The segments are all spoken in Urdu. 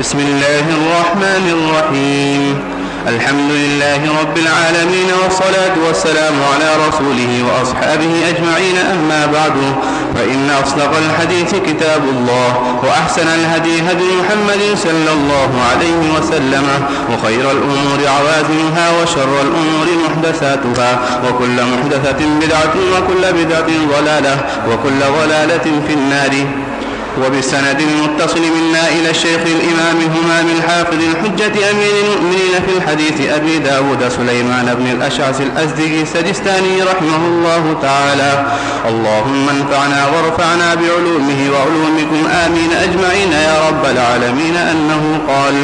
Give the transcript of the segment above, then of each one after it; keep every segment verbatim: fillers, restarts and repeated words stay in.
بسم الله الرحمن الرحيم. الحمد لله رب العالمين، والصلاة والسلام على رسوله وأصحابه أجمعين، أما بعد، فإن أصدق الحديث كتاب الله، وأحسن الهدي هدي محمد صلى الله عليه وسلم، وخير الأمور عوازمها، وشر الأمور محدثاتها، وكل محدثة بدعة، وكل بدعة ضلالة، وكل ضلالة في النار. وبسند المتصل منا إلى الشيخ الإمام همام الحافظ الحجة أمير المؤمنين في الحديث أبي داود سليمان بن الأشعث الأزدي السجستاني رحمه الله تعالى: اللهم انفعنا وارفعنا بعلومه وعلومكم آمين أجمعين يا رب العالمين. أنه قال: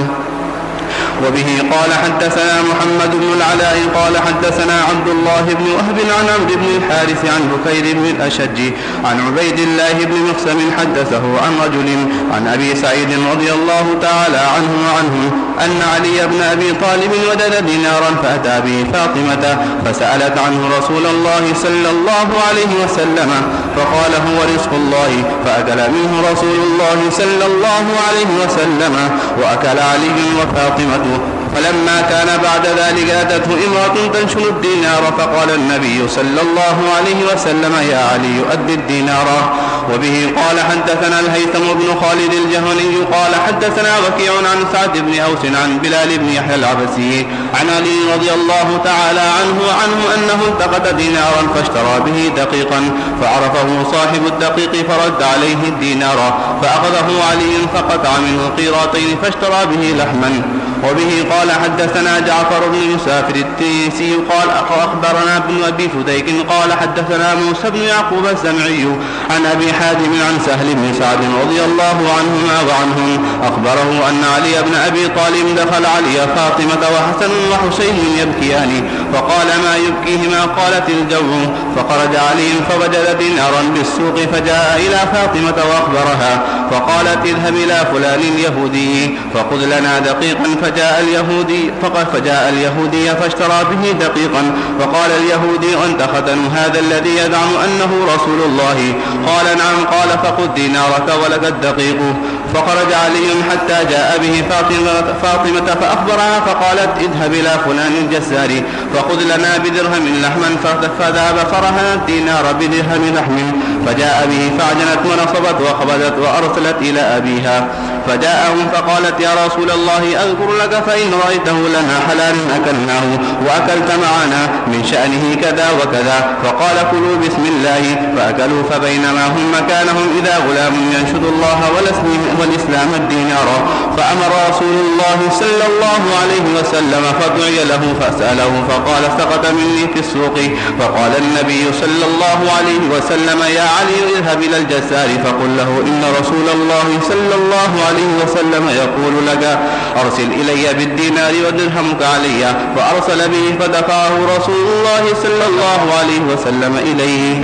وبه قال حدثنا محمد بن العلاء قال حدثنا عبد الله بن وهب عن عمرو بن الحارث عن بكير بن الأشج عن عبيد الله بن مقسم حدثه عن رجل عن أبي سعيد رضي الله تعالى عنه وعنهم أن علي بن أبي طالب وجد دينارا فأتى به فاطمة فسألت عنه رسول الله صلى الله عليه وسلم فقال: هو رزق الله، فأكل منه رسول الله صلى الله عليه وسلم، وأكل علي وفاطمة. فلما كان بعد ذلك أتته امرأة تنشل الدينار، فقال النبي صلى الله عليه وسلم: يا علي أد الدينار. وبه قال حدثنا الهيثم بن خالد الجهني قال حدثنا وكيع عن سعد بن أوس عن بلال بن يحيى العبسي عن علي رضي الله تعالى عنه وعنه أنه التقط دينارا فاشترى به دقيقا، فعرفه صاحب الدقيق فرد عليه الدينار، فأخذه علي فقطع منه قيراطين فاشترى به لحما. وبه قال حدثنا جعفر بن مسافر التيسي قال أخبرنا ابن أبي فديك قال حدثنا موسى بن يعقوب الزمعي عن أبي حازم عن سهل بن سعد رضي الله عنهما وعنهم أخبره أن علي بن أبي طالب دخل علي فاطمة وحسن وحسين يبكيان، فقال: ما يبكيهما؟ قالت: الجو. فخرج علي فوجد دينارا بالسوق، فجاء إلى فاطمة وأخبرها، فقالت: اذهب إلى فلان اليهودي فخذ لنا دقيقا. فجاء اليهودي فجاء اليهودي فاشترى به دقيقا، فقال اليهودي: أنت ختن هذا الذي يزعم أنه رسول الله؟ قال: نعم. قال: فخذ دينارك ولك الدقيق. فخرج علي حتى جاء به فاطمة, فاطمة فأخبرها، فقالت: اذهب إلى فلان الجزار فخذ لنا بدرهم لحما. فذهب فرهن الدينار بدرهم لحم، فجاء به فعجنت ونصبت وقبضت وأرسلت إلى أبيها، فجاءهم فقالت: يا رسول الله أذكر لك فإن رأيته لنا حلال أكلناه وأكلت معنا، من شأنه كذا وكذا. فقال: كلوا بسم الله. فأكلوا، فبينما هم مكانهم إذا غلام ينشد الله والإسلام الدينار، فأمر رسول الله صلى الله عليه وسلم فدعي له فسأله، فقال: سقط مني في السوق. فقال النبي صلى الله عليه وسلم: يا علي اذهب إلى الجزار فقل له إن رسول الله صلى الله عليه وسلم يقول لك: أرسل إلي بالدينار ودرهمك علي. فأرسل به فدفعه رسول الله صلى الله عليه وسلم إليه.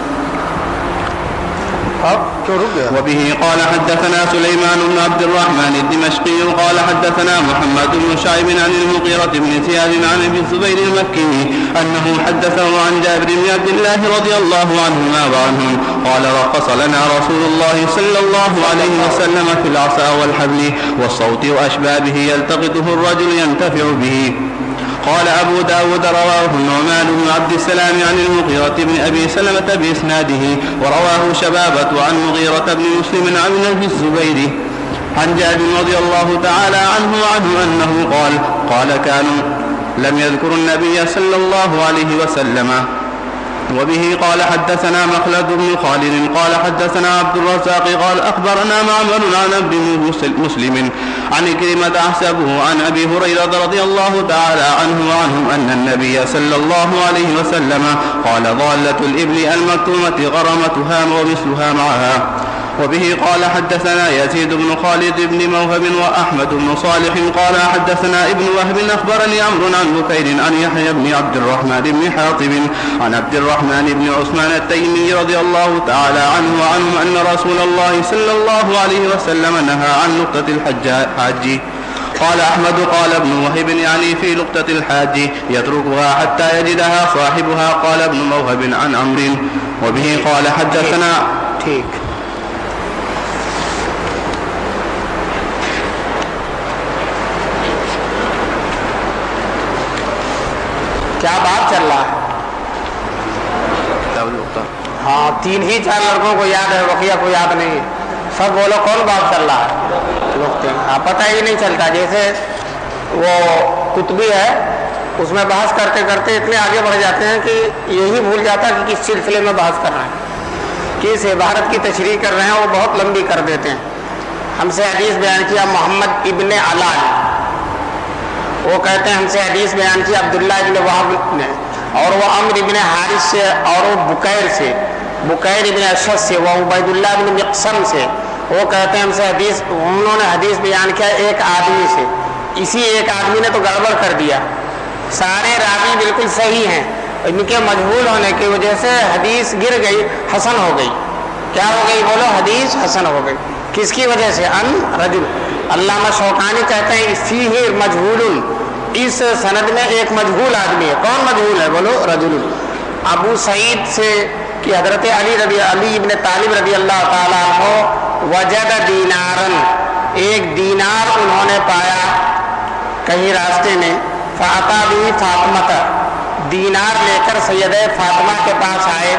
وبه قال حدثنا سليمان بن عبد الرحمن الدمشقي قال حدثنا محمد بن شعيب عن المغيرة بن زياد عن ابي الزبير المكي أنه حدثه عن جابر بن عبد الله رضي الله عنهما وعنهم قال: رخص لنا رسول الله صلى الله عليه وسلم في العصا والحبل والصوت وأشبابه يلتقطه الرجل ينتفع به. قال أبو داود: رواه النعمان بن عبد السلام عن المغيرة بن أبي سلمة بإسناده، ورواه شبابة عن مغيرة بن مسلم عن ابن الزبير عن جابر رضي الله تعالى عنه وعنه أنه قال: قال كانوا لم يذكر النبي صلى الله عليه وسلم. وبه قال حدثنا مخلد بن خالد قال حدثنا عبد الرزاق قال أخبرنا معمر عن ابن مسلم عن كلمة أحسبه عن أبي هريرة رضي الله تعالى عنه وعنهم أن النبي صلى الله عليه وسلم قال: ضالة الإبل المكتومة غرمتها ومثلها معها. وبه قال حدثنا يزيد بن خالد بن موهب وأحمد بن صالح قال حدثنا ابن وهب أخبرني عمرو عن بكير عن يحيى بن عبد الرحمن بن حاطب عن عبد الرحمن بن عثمان التيمي رضي الله تعالى عنه وعنهم أن رسول الله صلى الله عليه وسلم نهى عن لقطة الحاج. قال أحمد قال ابن وهب يعني في لقطة الحاج يتركها حتى يجدها صاحبها. قال ابن موهب عن عمرو. وبه قال حدثنا کیا بات چل رہا ہے. ہاں تین ہی چار لڑکوں کو یاد ہے, بقیہ کو یاد نہیں ہے. سب بولو کون بات چل رہا ہے, نقطے. ہاں پتہ ہی نہیں چلتا. جیسے وہ قطبی ہے, اس میں بحث کرتے کرتے اتنے آگے بڑھ جاتے ہیں کہ یہی بھول جاتا ہے کہ کس سلسلے میں بحث کر رہے ہیں, کس عبارت کی تشریح کر رہے ہیں, وہ بہت لمبی کر دیتے ہیں. ہم سے حدیث بیان کیا محمد ابن علا نے, وہ کہتے ہیں ہم سے حدیث بیان کیا عبداللہ ابن وہب نے, اور وہ عمر ابن حارث سے, اور وہ بکیر سے, بکیر ابن اشد سے, وہ عبید اللہ ابن مقسم سے. وہ کہتے ہیں ہم سے حدیث, انہوں نے حدیث بیان کیا ایک آدمی سے. اسی ایک آدمی نے تو گڑبڑ کر دیا. سارے راوی بالکل صحیح ہیں, ان کے مجہول ہونے کی وجہ سے حدیث گر گئی, حسن ہو گئی. کیا ہو گئی بولو, حدیث حسن ہو گئی. کس کی وجہ سے؟ ان رجل. علامہ شوکانی کہتے ہیں فیہ مجہول, اس سند میں ایک مجہول آدمی ہے. کون مجہول ہے بولو؟ رجل. ابو سعید سے کہ حضرت علی رضی علی ابن طالب رضی اللہ تعالیٰ عنہ وجد دینارن, ایک دینار انہوں نے پایا کہیں راستے میں. فاطا بھی فاطمہ, دینار لے کر سیدہ فاطمہ کے پاس آئے.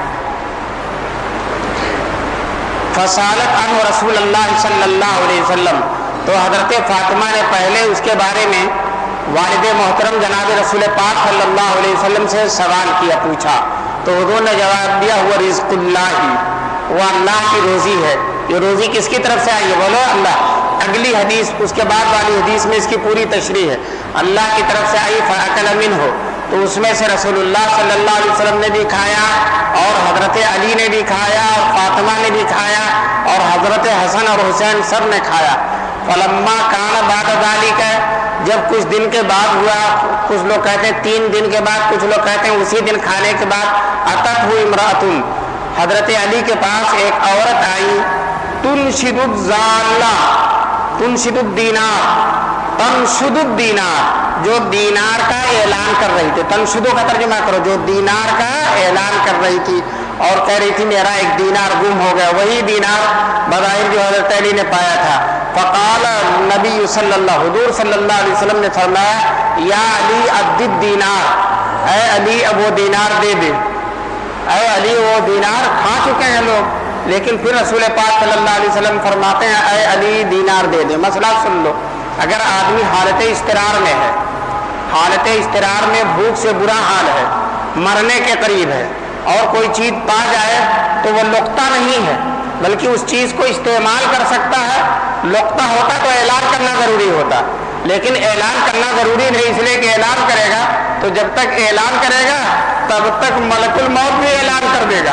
فسالت عنہ رسول اللہ صلی اللہ علیہ وسلم, تو حضرت فاطمہ نے پہلے اس کے بارے میں والد محترم جناب رسول پاک صلی اللہ علیہ وسلم سے سوال کیا, پوچھا. تو حضور نے جواب دیا ہوا رزق اللہ, وہ اللہ کی روزی ہے. یہ روزی کس کی طرف سے آئی ہے بولو؟ اللہ. اگلی حدیث, اس کے بعد والی حدیث میں اس کی پوری تشریح ہے. اللہ کی طرف سے آئی. فاکل منہ, تو اس میں سے رسول اللہ صلی اللہ علیہ وسلم نے بھی کھایا, اور حضرت علی نے بھی کھایا, اور فاطمہ نے بھی کھایا, اور حضرت حسن اور حسین سب نے کھایا. فلما کان بعد ذالک, جب کچھ دن کے بعد ہوا, کچھ لوگ کہتے ہیں تین دن کے بعد, کچھ لوگ کہتے ہیں اسی دن کھانے کے بعد. اتت ہوئی امراتن, حضرت علی کے پاس ایک عورت آئی. تنشد الزالہ, تنشد الدینار, تنشد الدینار, جو دینار کا اعلان کر رہی تھی. تنشدو کا ترجمہ کرو, جو دینار کا اعلان کر رہی تھی, اور کہہ رہی تھی میرا ایک دینار گم ہو گیا. وہی دینار بظاہر جو حضرت علی نے پایا تھا. فقال نبی صلی اللہ, حضور صلی اللہ علیہ وسلم نے فرمایا یا علی ادی الدینار, اے علی اب وہ دینار دے دے. اے علی وہ دینار کھا چکے ہیں لوگ, لیکن پھر رسول پاک صلی اللہ علیہ وسلم فرماتے ہیں اے علی دینار دے دے. مسئلہ سن لو, اگر آدمی حالت اضطرار میں ہے, حالت اضطرار میں بھوک سے برا حال ہے, مرنے کے قریب ہے, اور کوئی چیز پا جائے تو وہ لقطہ نہیں ہے, بلکہ اس چیز کو استعمال کر سکتا ہے. لقطہ ہوتا تو اعلان کرنا ضروری ہوتا, لیکن اعلان کرنا ضروری نہیں, اس لیے کہ اعلان کرے گا تو جب تک اعلان کرے گا تب تک ملک الموت بھی اعلان کر دے گا,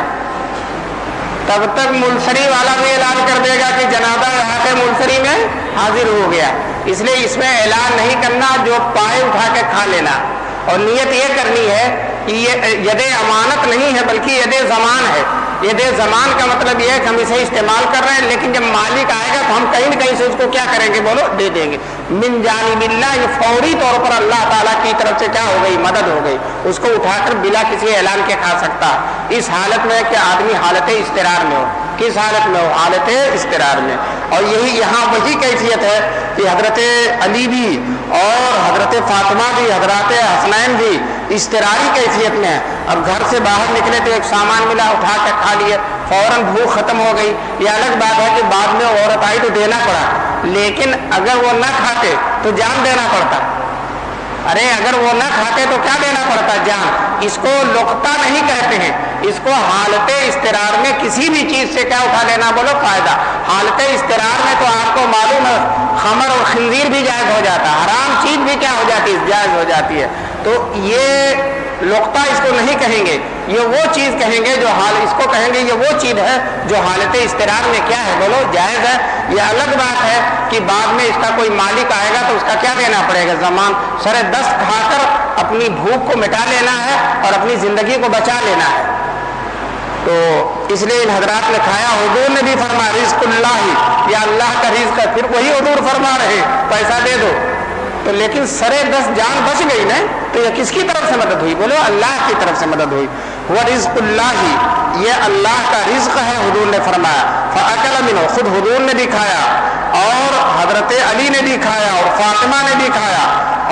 تب تک ملسری والا بھی اعلان کر دے گا کہ جنازہ یہاں کے ملسری میں حاضر ہو گیا. اس لیے اس میں اعلان نہیں کرنا, جو پائے اٹھا کے کھا لینا. اور نیت یہ کرنی ہے کہ یہ ید امانت نہیں ہے بلکہ ید زمان ہے. ید زمان کا مطلب یہ ہے کہ ہم اسے استعمال کر رہے ہیں, لیکن جب مالک آئے گا تو ہم کہیں نہ کہیں سے اس کو کیا کریں گے بولو؟ دے دیں گے. من جانب اللہ, یہ فوری طور پر اللہ تعالیٰ کی طرف سے کیا ہو گئی؟ مدد ہو گئی. اس کو اٹھا کر بلا کسی اعلان کے کھا سکتا. اس حالت میں کہ آدمی حالت اضطرار میں ہو. کس حالت میں ہو؟ حالت اضطرار میں. اور یہی یہاں وہی کیفیت ہے کہ حضرت علی بھی اور حضرت فاطمہ بھی, حضرت حسنین بھی اضطراری کیفیت میں ہے. اب گھر سے باہر نکلے تو ایک سامان ملا, اٹھا کے کھا لیے, فوراً بھوک ختم ہو گئی. یہ الگ بات ہے کہ بعد میں عورت آئی تو دینا پڑا, لیکن اگر وہ نہ کھاتے تو جان دینا پڑتا. ارے اگر وہ نہ کھاتے تو کیا دینا پڑتا؟ جان. اس کو لقطہ نہیں کہتے ہیں, اس کو حالت اضطرار میں کسی بھی چیز سے کیا اٹھا لینا بولو؟ فائدہ. حالت اضطرار میں تو آپ کو معلوم ہے خمر اور خنزیر بھی جائز ہو جاتا, حرام چیز بھی کیا ہو جاتی ہے؟ جائز ہو جاتی ہے. تو یہ لقطہ اس کو نہیں کہیں گے, یہ وہ چیز کہیں گے جو حال, اس کو کہیں گے یہ وہ چیز ہے جو حالت اضطرار میں کیا ہے بولو؟ جائز ہے. یہ الگ بات ہے کہ بعد میں اس کا کوئی مالک آئے گا تو اس کا کیا دینا پڑے گا؟ زمان. سر دست کھا کر اپنی بھوک کو مٹا لینا ہے اور اپنی زندگی کو بچا لینا ہے. تو اس لیے ان حضرات نے کھایا. حضور نے بھی فرمایا رزق اللہ, یا اللہ کا رزق ہے. پھر وہی حضور فرما رہے پیسہ دے دو, تو لیکن سرے دس جان بچ گئی نا, تو یہ کس کی طرف سے مدد ہوئی بولو؟ اللہ کی طرف سے مدد ہوئی. وہ رزق اللہ, یہ اللہ کا رزق ہے, حضور نے فرمایا. فاکل منہ, خود حضور نے بھی کھایا, اور حضرت علی نے بھی کھایا, اور فاطمہ نے بھی کھایا,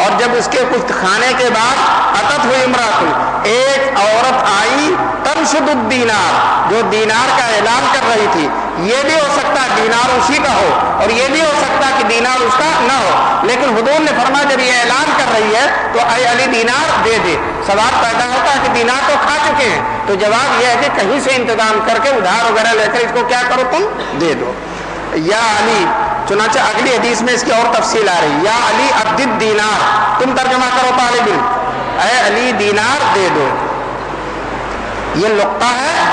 اور جب اس کے کچھ کھانے کے بعد اتت ہوئی امرات، ایک عورت آئی تنشد الدینار، جو دینار کا اعلان کر رہی تھی. یہ بھی ہو سکتا ہے دینار اسی کا ہو، اور یہ بھی ہو سکتا ہے کہ دینار اس کا نہ ہو، لیکن حضور نے فرمایا جب یہ اعلان کر رہی ہے تو اے علی دینار دے دے. سوال پیدا ہوتا ہے کہ دینار تو کھا چکے ہیں، تو جواب یہ ہے کہ کہیں سے انتظام کر کے ادھار وغیرہ لے کر اس کو کیا کرو تم دے دو. یا علی، چنانچہ اگلی حدیث میں اس کی اور تفصیل آ رہی، یا علی ادد دینار، تم ترجمہ کرو طالب علم، اے علی دینار دے دو. یہ لقطہ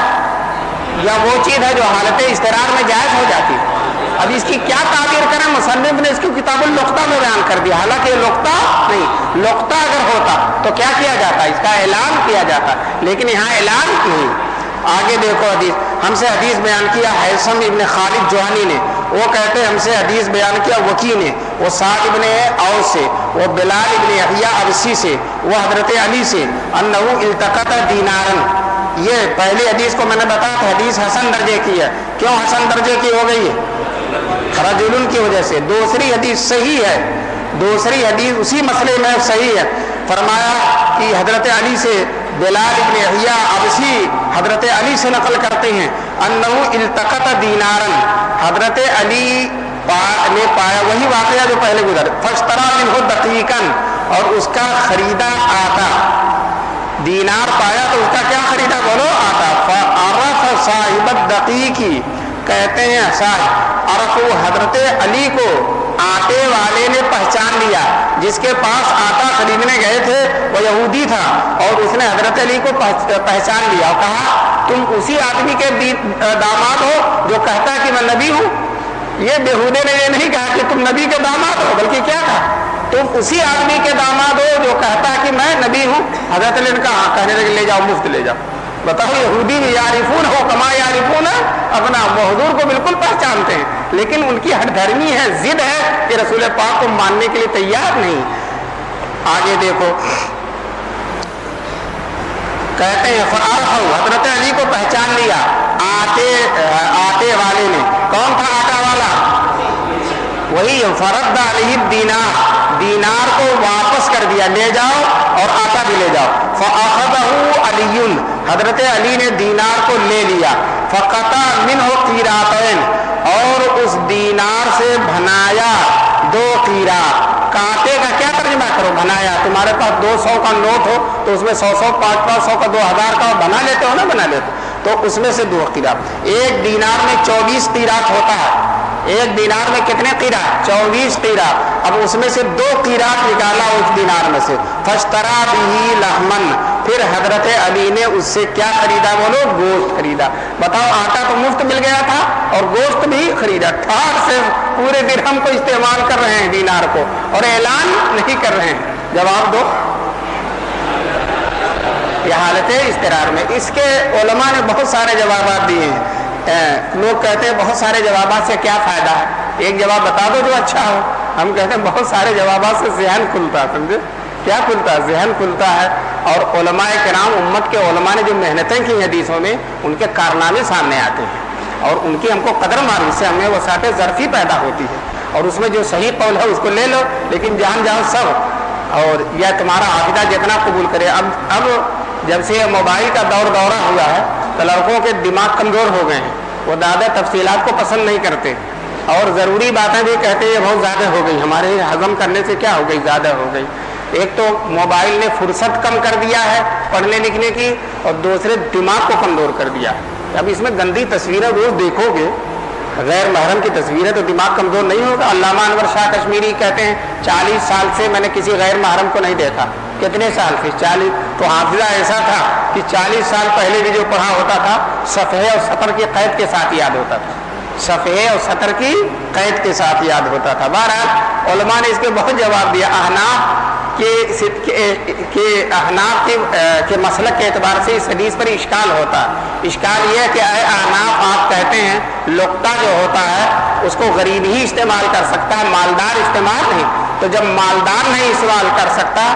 ہے یا وہ چیز ہے جو حالت اضطرار میں جائز ہو جاتی ہے؟ اب اس کی کیا تعبیر کریں؟ مصنف نے اس کو کتاب اللقطہ میں بیان کر دیا، حالانکہ یہ لقطہ نہیں، لقطہ اگر ہوتا تو کیا کیا جاتا؟ اس کا اعلان کیا جاتا، لیکن یہاں اعلان نہیں. آگے دیکھو حدیث، ہم سے حدیث بیان کیا حیثم ابن خالد جوہنی نے، وہ کہتے ہم سے حدیث بیان کیا وکی نے، وہ سعد ابن اوس سے، وہ بلال ابن یحییٰ ابسی سے، وہ حضرت علی سے، انہ التقط دینارن. یہ پہلی حدیث کو میں نے بتایا تو حدیث حسن درجے کی ہے. کیوں حسن درجے کی ہو گئی ہے؟ رجل کی وجہ سے. دوسری حدیث صحیح ہے، دوسری حدیث اسی مسئلے میں صحیح ہے. فرمایا کہ حضرت علی سے بلال ابن یحییٰ ابسی حضرت علی سے نقل کرتے ہیں انہ التقط دینارن، حضرت علی نے پایا وہی واقعہ جو پہلے گزر، فاشترى منہ دقیقاً، اور اس کا خریدا آتا. دینار پایا تو اس کا کیا خریدا؟ بولو آتا. فعرف صاحب الدقیقی، کہتے ہیں صاحب عرف، حضرت علی کو آٹے والے نے پہچان لیا، جس کے پاس آٹا خریدنے گئے تھے وہ یہودی تھا، اور اس نے حضرت علی کو پہچان لیا اور کہا تم اسی آدمی کے داماد ہو جو کہتا ہے کہ میں نبی ہوں. یہ بےہودے نے یہ نہیں کہا کہ تم نبی کے داماد ہو، بلکہ کیا کہا؟ تم اسی آدمی کے داماد ہو جو کہتا ہے کہ میں نبی ہوں. حضرت علی نے کہا ہاں، کہنے لگے لے جاؤ، مفت لے جاؤ. بتاؤ، یہودی یعرفون ہو کما یعرفون اپنا، وہ حضور کو بالکل پہچانتے ہیں، لیکن ان کی ہٹ دھرمی ہے، ضد ہے کہ رسول پاک کو ماننے کے لیے تیار نہیں. آگے دیکھو، کہتے ہیں فعرفوا، حضرت علی کو پہچان لیا آٹے آٹے والے نے. کون تھا آٹا والا؟ وہی فرد علیہ دینار، دینار کو واپس کر دیا، لے جاؤ اور آٹا بھی لے جاؤ. فاخذہ علی، حضرت علی نے دینار کو لے لیا. فقطع منہ قیراتین، اور اس دینار سے بنایا دو قیرات. کانٹے کا کیا ترجمہ کرو؟ بنایا. تمہارے پاس دو سو کا نوٹ ہو تو اس میں سو سو پانچ پانچ سو کا دو ہزار کا بنا لیتے ہو نا، بنا لیتے تو اس میں سے دو قیرات. ایک دینار میں چوبیس قیرات ہوتا ہے. ایک دینار میں کتنے قیرات؟ چوبیس قیرات. اب اس میں سے دو قیرات نکالا اس دینار میں سے. فاشترى به لحما، پھر حضرت علی نے اس سے کیا خریدا؟ بولو گوشت خریدا. بتاؤ، آٹا تو مفت مل گیا تھا اور گوشت بھی خریدا. ٹھاٹ سے پورے درہم کو استعمال کر رہے ہیں دینار کو، اور اعلان نہیں کر رہے ہیں. جواب دو. یہ حالت اضطرار میں اس کے علماء نے بہت سارے جوابات دیے ہیں. لوگ کہتے ہیں بہت سارے جوابات سے کیا فائدہ ہے؟ ایک جواب بتا دو جو اچھا ہو. ہم کہتے ہیں بہت سارے جوابات سے ذہن کھلتا ہے. سمجھے کیا کھلتا ہے؟ ذہن کھلتا ہے. اور علماء کرام، امت کے علماء نے جو محنتیں کی حدیثوں میں، ان کے کارنامے سامنے آتے ہیں، اور ان کی ہم کو قدر معلوم سے ہمیں وسعت ظرفی پیدا ہوتی ہے. اور اس میں جو صحیح قول ہے اس کو لے لو، لیکن جہاں جہاں سب اور یا تمہارا حافظہ جتنا قبول کرے. اب اب جب سے یہ موبائل کا دور دورہ ہوا ہے تو لڑکوں کے دماغ کمزور ہو گئے ہیں. وہ زیادہ تفصیلات کو پسند نہیں کرتے، اور ضروری باتیں بھی کہتے ہیں بہت زیادہ ہو گئی، ہمارے ہضم کرنے سے کیا ہو گئی؟ زیادہ ہو گئی. ایک تو موبائل نے فرصت کم کر دیا ہے پڑھنے لکھنے کی، اور دوسرے دماغ کو کمزور کر دیا. اب اس میں گندی تصویریں روز دیکھو گے، غیر محرم کی تصویریں، تو دماغ کمزور نہیں ہوگا. علامہ انور شاہ کشمیری کہتے ہیں چالیس سال سے میں نے کسی غیر محرم کو نہیں دیکھا. کتنے سال سے؟ چالیس. تو حافظہ ایسا تھا کہ چالیس سال پہلے بھی جو پڑھا ہوتا تھا صفحے اور سطر کی قید کے ساتھ یاد ہوتا تھا. صفحے اور سطر کی قید کے ساتھ یاد ہوتا تھا. بہرحال علماء نے اس کے بہت جواب دیا. احناف کے احناف کے, کے مسلک کے اعتبار سے اس حدیث پر اشکال ہوتا ہے. اشکال یہ ہے کہ اے احناف، آپ کہتے ہیں لقطہ جو ہوتا ہے اس کو غریب ہی استعمال کر سکتا ہے، مالدار استعمال نہیں. تو جب مالدار نہیں استعمال کر سکتا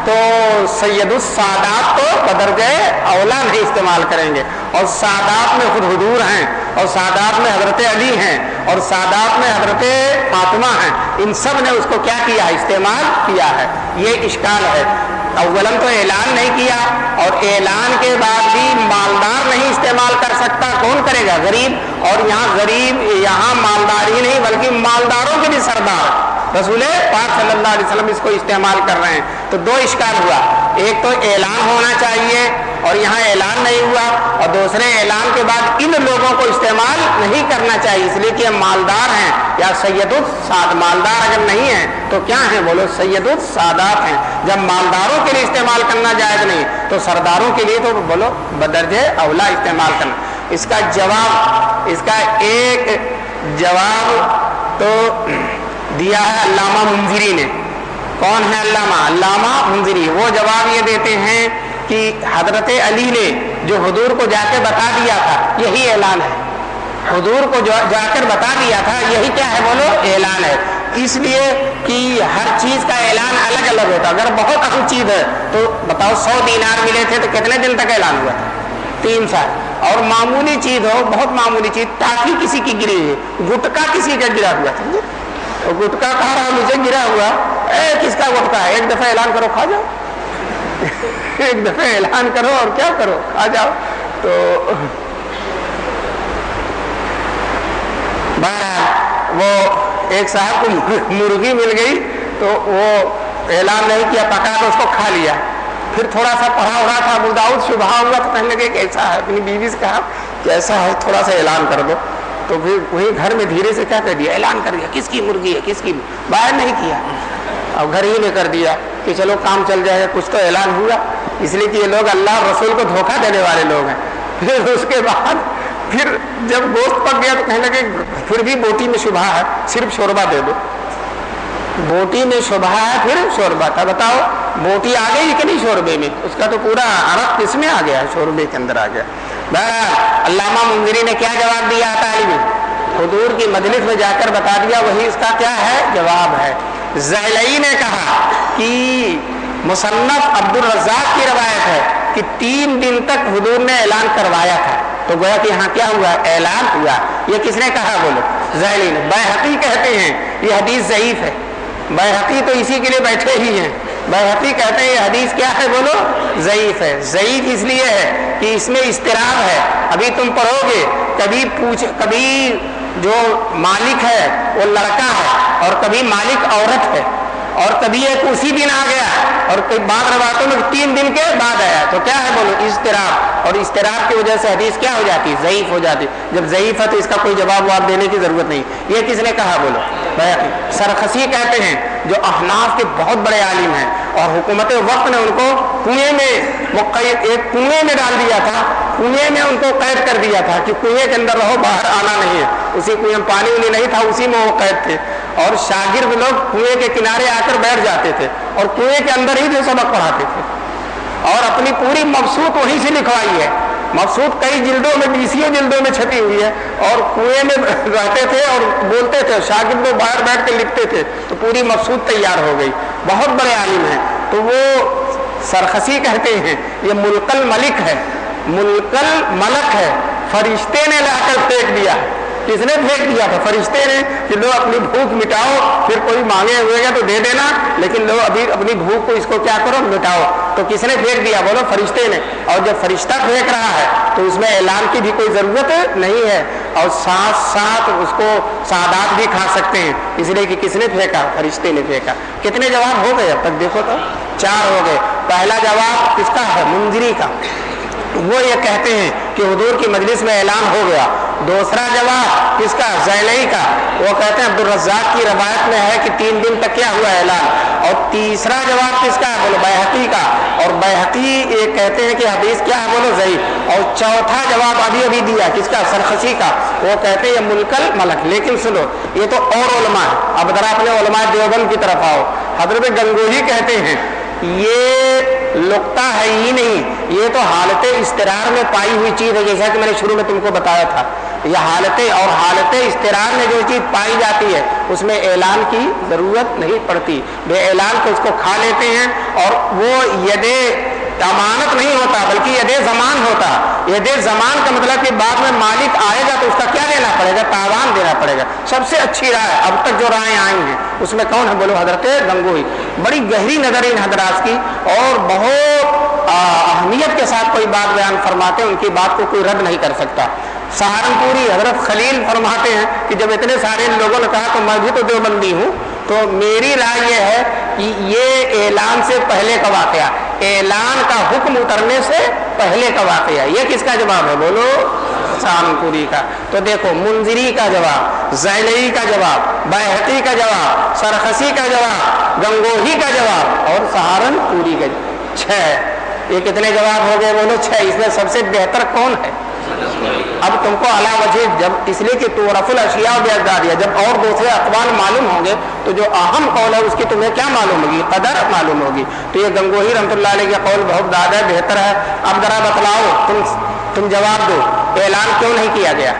تو سید السادات تو بدرجہ اولا نہیں استعمال کریں گے، اور سادات میں خود حضور ہیں، اور سادات میں حضرت علی ہیں، اور سادات میں حضرت فاطمہ ہیں، ان سب نے اس کو کیا کیا ہے؟ استعمال کیا ہے۔ یہ اشکال ہے، اولاً تو اعلان نہیں کیا، اور اعلان کے بعد بھی مالدار نہیں استعمال کر سکتا، کون کرے گا؟ غریب، اور یہاں غریب یہاں مالدار ہی نہیں بلکہ مالداروں کے بھی سردار رسول پاک صلی اللہ علیہ وسلم اس کو استعمال کر رہے ہیں۔ تو دو اشکال ہوا، ایک تو اعلان ہونا چاہیے اور یہاں اعلان نہیں ہوا، اور دوسرے اعلان کے بعد ان لوگوں کو استعمال نہیں کرنا چاہیے اس لیے کہ ہم مالدار ہیں، یا سید الساد مالدار اگر نہیں ہیں تو کیا ہیں؟ بولو سید السادات ہیں۔ جب مالداروں کے لیے استعمال کرنا جائز نہیں تو سرداروں کے لیے تو بولو بدرجہ اولا استعمال کرنا۔ اس کا جواب، اس کا ایک جواب تو دیا ہے علامہ منذری نے۔ کون ہے علامہ؟ علامہ منذری۔ وہ جواب یہ دیتے ہیں کہ حضرت علی نے جو حضور کو جا کے بتا دیا تھا یہی اعلان ہے، حضور کو جو جا کر بتا دیا تھا یہی کیا ہے؟ بولو اعلان ہے۔ اس لیے کہ ہر چیز کا اعلان الگ الگ ہوتا، اگر بہت اہم چیز ہے تو بتاؤ سو دینار ملے تھے تو کتنے دن تک اعلان ہوا تھا؟ تین سال۔ اور معمولی چیز ہو، بہت معمولی چیز، ٹافی کسی کی گری ہے، گٹکا کسی کا گرا ہوا تھا، گٹکا کھا رہا مجھے گرا ہوا، اے کس کا گٹکا ہے؟ ایک دفعہ اعلان کرو کھا جاؤ، ایک دفعہ اعلان کرو اور کیا کرو؟ کھا جاؤ۔ تو بہرحال وہ ایک صاحب کو مرغی مل گئی تو وہ اعلان نہیں کیا، پکا تو اس کو کھا لیا۔ پھر تھوڑا سا پڑھا ہو رہا تھا، ابو داؤد شبہ ہوا تو کہنے لگے کہ ایسا ہے، اپنی بیوی سے کہا کہ ایسا ہے تھوڑا سا اعلان کر دو، تو پھر وہی گھر میں دھیرے سے کیا کر دیا؟ اعلان کر دیا، کس کی مرغی ہے، کس کی، باہر نہیں کیا، اب گھر ہی میں کر دیا کہ چلو کام چل جائے گا، کچھ تو اعلان ہوا۔ اس لیے کہ یہ لوگ اللہ اور رسول کو دھوکہ دینے والے لوگ ہیں۔ پھر اس کے بعد پھر جب گوشت پک گیا تو کہنے لگے پھر بھی بوٹی میں شبہ ہے، صرف شوربہ دے دو، بوٹی میں شبہ ہے پھر شوربہ تھا۔ بتاؤ بوٹی آ گئی کہ نہیں شوربے میں؟ اس کا تو پورا عرق کس میں آ گیا؟ شوربے کے اندر آ گیا۔ بہرحال علامہ منذری نے کیا جواب دیا تعلیم؟ حضور کی مجلس میں جا کر بتا دیا، وہی اس کا کیا ہے؟ جواب ہے۔ زیلئی نے کہا کہ مصنف عبد الرزاق کی روایت ہے کہ تین دن تک حضور نے اعلان کروایا تھا، تو گویا کہ یہاں کیا ہوا؟ اعلان ہوا۔ یہ کس نے کہا؟ بولو زیلئی نے۔ بیہقی کہتے ہیں یہ حدیث ضعیف ہے، بیہقی تو اسی کے لیے بیٹھے ہی ہیں، بیہقی کہتے ہیں یہ حدیث کیا ہے؟ بولو ضعیف ہے۔ ضعیف اس لیے ہے کہ اس میں اضطراب ہے، ابھی تم پڑھو گے، کبھی پوچھ کبھی جو مالک ہے وہ لڑکا ہے اور کبھی مالک عورت ہے، اور کبھی ایک اسی دن آ گیا اور کئی بعض روایتوں میں تین دن کے بعد آیا، تو کیا ہے؟ بولو اضطراب، اور اضطراب کی وجہ سے حدیث کیا ہو جاتی؟ ضعیف ہو جاتی۔ جب ضعیف ہے تو اس کا کوئی جواب واب دینے کی ضرورت نہیں۔ یہ کس نے کہا؟ بولو سرخسی کہتے ہیں جو احناف کے بہت بڑے عالم ہیں، اور حکومت وقت نے ان کو کنویں میں ایک کنویں میں ڈال دیا تھا، کنویں میں ان کو قید کر دیا تھا کہ کنویں کے اندر رہو، باہر آنا نہیں ہے۔ اسی کنویں میں پانی وانی نہیں تھا، اسی میں وہ قید تھے، اور شاگرد لوگ کنویں کے کنارے آ کر بیٹھ جاتے تھے اور کنویں کے اندر ہی جو سبق پڑھاتے تھے، اور اپنی پوری مبسوط وہیں سے لکھوائی ہے۔ مبسوط کئی جلدوں میں، بیسیوں جلدوں میں چھپی ہوئی ہے، اور کنویں میں رہتے تھے اور بولتے تھے، شاگرد لوگ باہر بیٹھ کے لکھتے تھے، تو پوری مبسوط تیار ہو گئی۔ بہت بڑے عالم ہیں، تو وہ سرخسی کہتے ہیں یہ ملک الملک ہے، ملک الملک ہے، فرشتے نے لا کر پھینک دیا۔ کس نے پھینک دیا تھا؟ فرشتے نے، کہ لو اپنی بھوک مٹاؤ، پھر کوئی مانگے ہوئے گا تو دے دینا، لیکن لو ابھی اپنی بھوک کو اس کو کیا کرو؟ مٹاؤ۔ تو کس نے پھینک دیا؟ بولو فرشتے نے۔ اور جب فرشتہ پھینک رہا ہے تو اس میں اعلان کی بھی کوئی ضرورت نہیں ہے، اور ساتھ ساتھ اس کو سادات بھی کھا سکتے ہیں، اس لیے کہ کس نے پھینکا؟ فرشتے نے پھینکا۔ کتنے جواب ہو گئے اب تک؟ دیکھو تو چار ہو گئے۔ پہلا جواب کس کا ہے؟ منذری کا، وہ یہ کہتے ہیں کہ حضور کی مجلس میں اعلان ہو گیا۔ دوسرا جواب کس کا؟ زیلئی کا، وہ کہتے ہیں عبد الرزاق کی روایت میں ہے کہ تین دن تک کیا ہوا اعلان۔ اور تیسرا جواب کس کا ہے؟ بولو بیہقی کا، اور بیہقی یہ کہتے ہیں کہ حدیث کیا ہے؟ بولو ضعیف۔ اور چوتھا جواب ابھی ابھی دیا کس کا؟ سرخسی کا، وہ کہتے ہیں یہ ملک الملک۔ لیکن سنو، یہ تو اور علماء ہے، اب ذرا اپنے علماء دیوبند کی طرف آؤ۔ حضرت گنگوہی کہتے ہیں یہ لقطہ ہے ہی نہیں، یہ تو حالت استقرار میں پائی ہوئی چیز ہے، جیسا کہ میں نے شروع میں تم کو بتایا تھا یہ حالتیں اور حالت اضطرار میں جو چیز پائی جاتی ہے اس میں اعلان کی ضرورت نہیں پڑتی، بے اعلان کو اس کو کھا لیتے ہیں، اور وہ ید امانت نہیں ہوتا بلکہ ید زمان ہوتا۔ ید زمان کا مطلب کہ بعد میں مالک آئے گا تو اس کا کیا دینا پڑے گا؟ تاوان دینا پڑے گا۔ سب سے اچھی رائے اب تک جو رائے آئی ہیں اس میں کون ہے؟ بولو حضرت گنگوہی۔ بڑی گہری نظر ان حضرات کی، اور بہت اہمیت کے ساتھ کوئی بات بیان فرماتے ہیں، ان کی بات کو کوئی رد نہیں کر سکتا۔ سہارنپوری حضرت خلیل فرماتے ہیں کہ جب اتنے سارے لوگوں نے کہا کہ میں بھی تو دیوبندی ہوں، تو میری رائے یہ ہے کہ یہ اعلان سے پہلے کا واقعہ، اعلان کا حکم اترنے سے پہلے کا واقعہ۔ یہ کس کا جواب ہے؟ بولو سہارنپوری کا۔ تو دیکھو منذری کا جواب، زیلعی کا جواب، بیہقی کا جواب، سرخسی کا جواب، گنگوہی کا جواب اور سہارنپوری کا جواب۔ چھ، یہ کتنے جواب ہو گئے؟ بولو چھ۔ اس میں سب سے بہتر کون ہے؟ اب تم کو علا وجہ، جب اس لیے کہ تعرف الاشیاء بأضدادها، جب اور دوسرے اقوال معلوم ہوں گے تو جو اہم قول ہے اس کی تمہیں کیا معلوم ہوگی؟ قدر معلوم ہوگی۔ تو یہ گنگوہی رحمۃ اللہ علیہ کا قول بہت زیادہ ہے، بہتر ہے۔ اب ذرا بتلاؤ، تم تم جواب دو، اعلان کیوں نہیں کیا گیا؟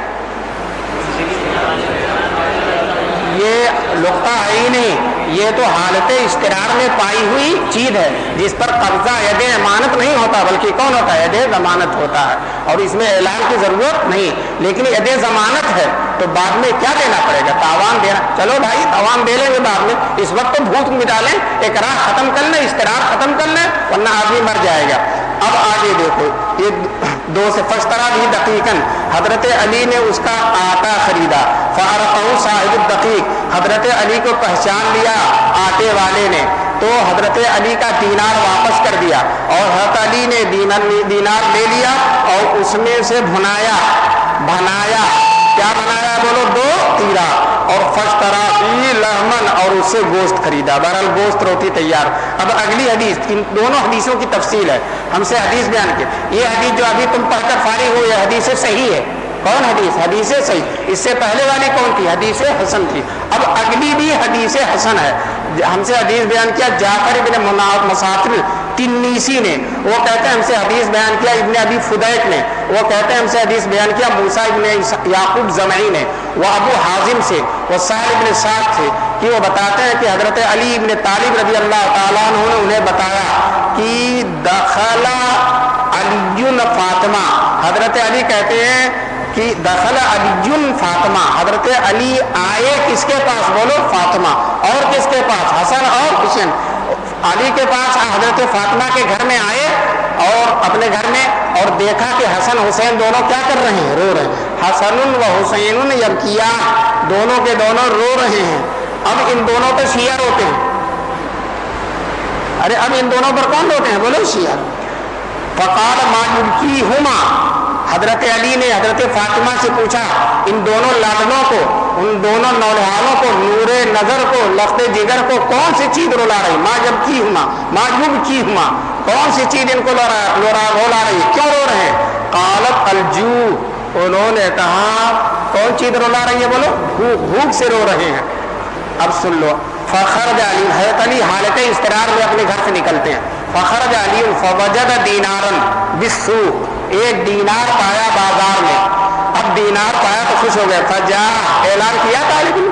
یہ نقطہ ہے ہی نہیں، یہ تو حالت اضطرار میں پائی ہوئی چیز ہے جس پر قبضہ ید امانت نہیں ہوتا بلکہ کون ہوتا ہے؟ ید ضمانت ہوتا ہے، اور اس میں اعلان کی ضرورت نہیں۔ لیکن ید ضمانت ہے تو بعد میں کیا دینا پڑے گا؟ تاوان دینا۔ چلو بھائی تاوان دے لیں گے بعد میں، اس وقت تو بھوت مٹا لیں، اقرار ختم کر لیں، اضطرار ختم کر لیں، ورنہ آدمی مر جائے گا۔ اب آگے دیکھو، یہ دو سے فشترا بھی دقیقاً، حضرت علی نے اس کا آٹا خریدا، فعرفہ صاحب الدقیق، حضرت علی کو پہچان لیا آٹے والے نے، تو حضرت علی کا دینار واپس کر دیا، اور حضرت علی نے دینار دینار لے لیا اور اس میں سے بھنایا بنایا کیا بنایا؟ بولو دو تیرا، اور فشترا فی لحمن، اور اس سے گوشت خریدا۔ بہرحال گوشت روٹی تیار۔ اب اگلی حدیث، ان دونوں حدیثوں کی تفصیل ہے، ہم سے حدیث بیان کی۔ یہ حدیث جو ابھی تم پڑھ کر فارغ ہو، یہ حدیث صحیح ہے۔ کون حدیث؟ حدیث صحیح۔ اس سے پہلے والی کون تھی؟ حدیث حسن تھی۔ اب اگلی بھی حدیث حسن ہے۔ ہم سے حدیث بیان کیا جعفر ابن مسافر تنیسی نے، وہ کہتے ہیں ہم سے حدیث بیان کیا ابن ابی فدیک نے، وہ کہتے ہیں ہم سے حدیث بیان کیا موسیٰ ابن یعقوب زمعی نے، وہ ابو حازم سے، وہ سہل ابن سعد سے، کہ وہ بتاتے ہیں کہ حضرت علی ابن طالب رضی اللہ تعالیٰ عنہ نے انہیں بتایا کہ دخل علی فاطمہ، حضرت علی کہتے ہیں کہ دخل علی فاطمہ، حضرت علی آئے کس کے پاس؟ بولو فاطمہ، اور کس کے پاس؟ حسن اور حسین۔ علی کے پاس حضرت فاطمہ کے گھر میں آئے، اور اپنے گھر میں، اور دیکھا کہ حسن حسین دونوں کیا کر رہے ہیں؟ رو رہے ہیں۔ حسن و حسین یبکیان، دونوں کے دونوں رو رہے ہیں۔ اب ان دونوں پہ شیعہ روتے ہیں، ارے اب ان دونوں پر کون روتے ہیں؟ بولو شیعہ۔ فقال ما یبکیہما، حضرت علی نے حضرت فاطمہ سے پوچھا ان دونوں لادنوں کو، ان دونوں نوجوانوں کو، نور نظر کو، لفظ جگر کو کون سی چیز رلا رہی؟ ما جب کی ہما ما جب کی ہما، کون سی چیز ان کو رولا رہی؟ کیوں رو رہے ہیں؟ قالت الجوع، انہوں نے کہا کون چیز رولا رہی ہے؟ بولو بھوک، بھوک سے رو رہے ہیں۔ اب سن لو، فخرج علی، حضرت علی حالت اضطرار میں اپنے گھر سے نکلتے ہیں۔ فخرج علی فوجد دینارا بالسوق، ایک دینار پایا بازار میں۔ اب دینار پایا تو خوش ہو گیا، فجا، اعلان کیا طالب علم؟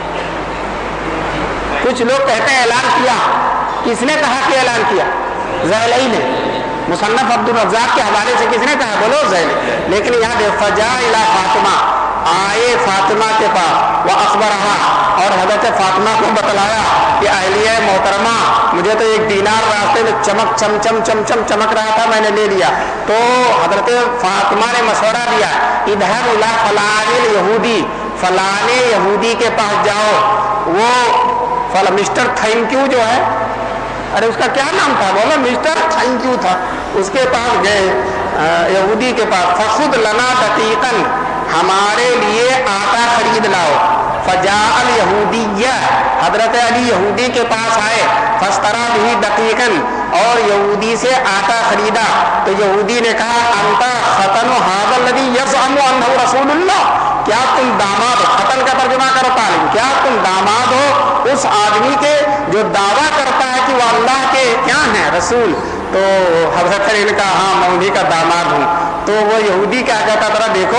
کچھ لوگ کہتے ہیں اعلان کیا، کس نے کہا کہ اعلان کیا؟ زیلعی نے۔ مصنف عبد الرزاق کے حوالے سے کس نے کہا؟ بولو زیلعی۔ لیکن یہاں دے فجا الی فاطمہ، آئے فاطمہ کے پاس، وہ اخبرہا، اور حضرت فاطمہ کو بتلایا کہ اہلیہ محترمہ مجھے تو ایک دینار راستے میں چمک چم چم چم چم چمک رہا تھا، میں نے لے لیا۔ تو حضرت فاطمہ نے مشورہ دیا، اذهب الى فلان یہودی، فلان یہودی کے پاس جاؤ، وہ فلا مسٹر تھینک یو جو ہے، ارے اس کا کیا نام تھا؟ بولو مسٹر تھینک یو تھا، اس کے پاس گئے یہودی کے پاس، فخذ لنا دقیقا، ہمارے لیے آٹا خرید لاؤ۔ فجاء الیہودیہ، حضرت علی یہودی کے پاس آئے، فاشتری بہ دقیقا، اور یہودی سے آٹا خریدا۔ تو یہودی نے کہا انت ختن ھذا الذی یزعم انہ رسول اللہ، کیا تم داماد ہو؟ ختن کا ترجمہ کرو طالب، کیا تم داماد ہو اس آدمی کے جو دعویٰ کرتا ہے کہ وہ اللہ کے کیا ہیں؟ رسول۔ تو حضرت علی نے کہا ہاں میں انہی کا داماد ہوں۔ تو وہ یہودی کیا کہتا تھا؟ دیکھو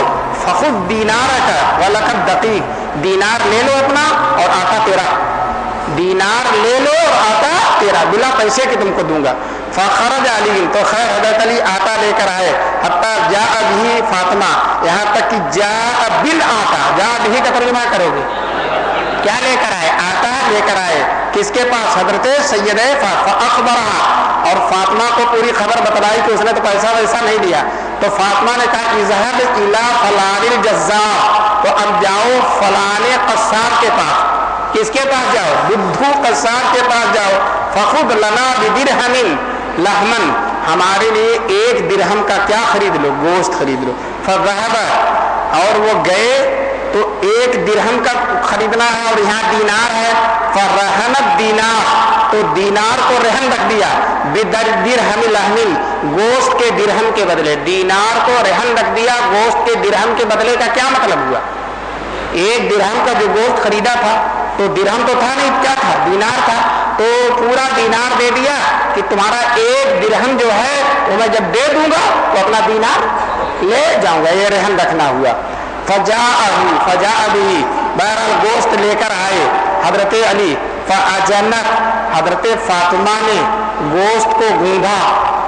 फखुद दीनारक वलकद दकीक, दीनार ले लो अपना और आटा तेरा, दीनार ले लो और आटा तेरा, बिना पैसे के तुमको दूंगा। फखरज अली, तो खैर हजरत अली आटा लेकर आए, हत्ता जा भी फातिमा, यहाँ तक कि जा बिल आटा, जा भी का तर्जुमा करोगे, क्या लेकर आए? आटा लेकर आए। किसके पास? हजरत सैयद अखबरहा, और फातिमा को पूरी खबर बतलाई कि उसने तो पैसा वैसा नहीं दिया। तो फातिमा ने कहा इज़हब इला फलानिल जज़्ज़ार, तो अब जाओ फलाने कस्साब के पास। किसके पास जाओ? बुद्धू कस्साब के पास जाओ। फखुद लना बिदिरहमिन लहमन, हमारे लिए एक दिरहम का क्या खरीद लो? गोश्त खरीद लो। फज़हब, और वो गए, तो एक दिरहम का खरीदना है और यहाँ दीनार है। फरहनत दीनार, तो दीनार को रहन रख दिया। बिदिरहमिल लहमिन, गोश्त के दिरहम के बदले, दीनार को रहन रख दिया गोश्त के दिरहम के बदले का क्या मतलब हुआ? एक दिरहम का जो गोश्त खरीदा था, तो दिरहम तो था नहीं, क्या था? दीनार था। तो पूरा दीनार दे दिया कि तुम्हारा एक दिरहम जो है वो मैं जब दे दूंगा तो अपना दीनार ले जाऊंगा, ये रहन रखना हुआ। फजा अभी फजा अभी बहरहाल गोश्त लेकर आए हजरत अली। फअजनत, हजरत फातिमा ने गोश्त को गूंधा।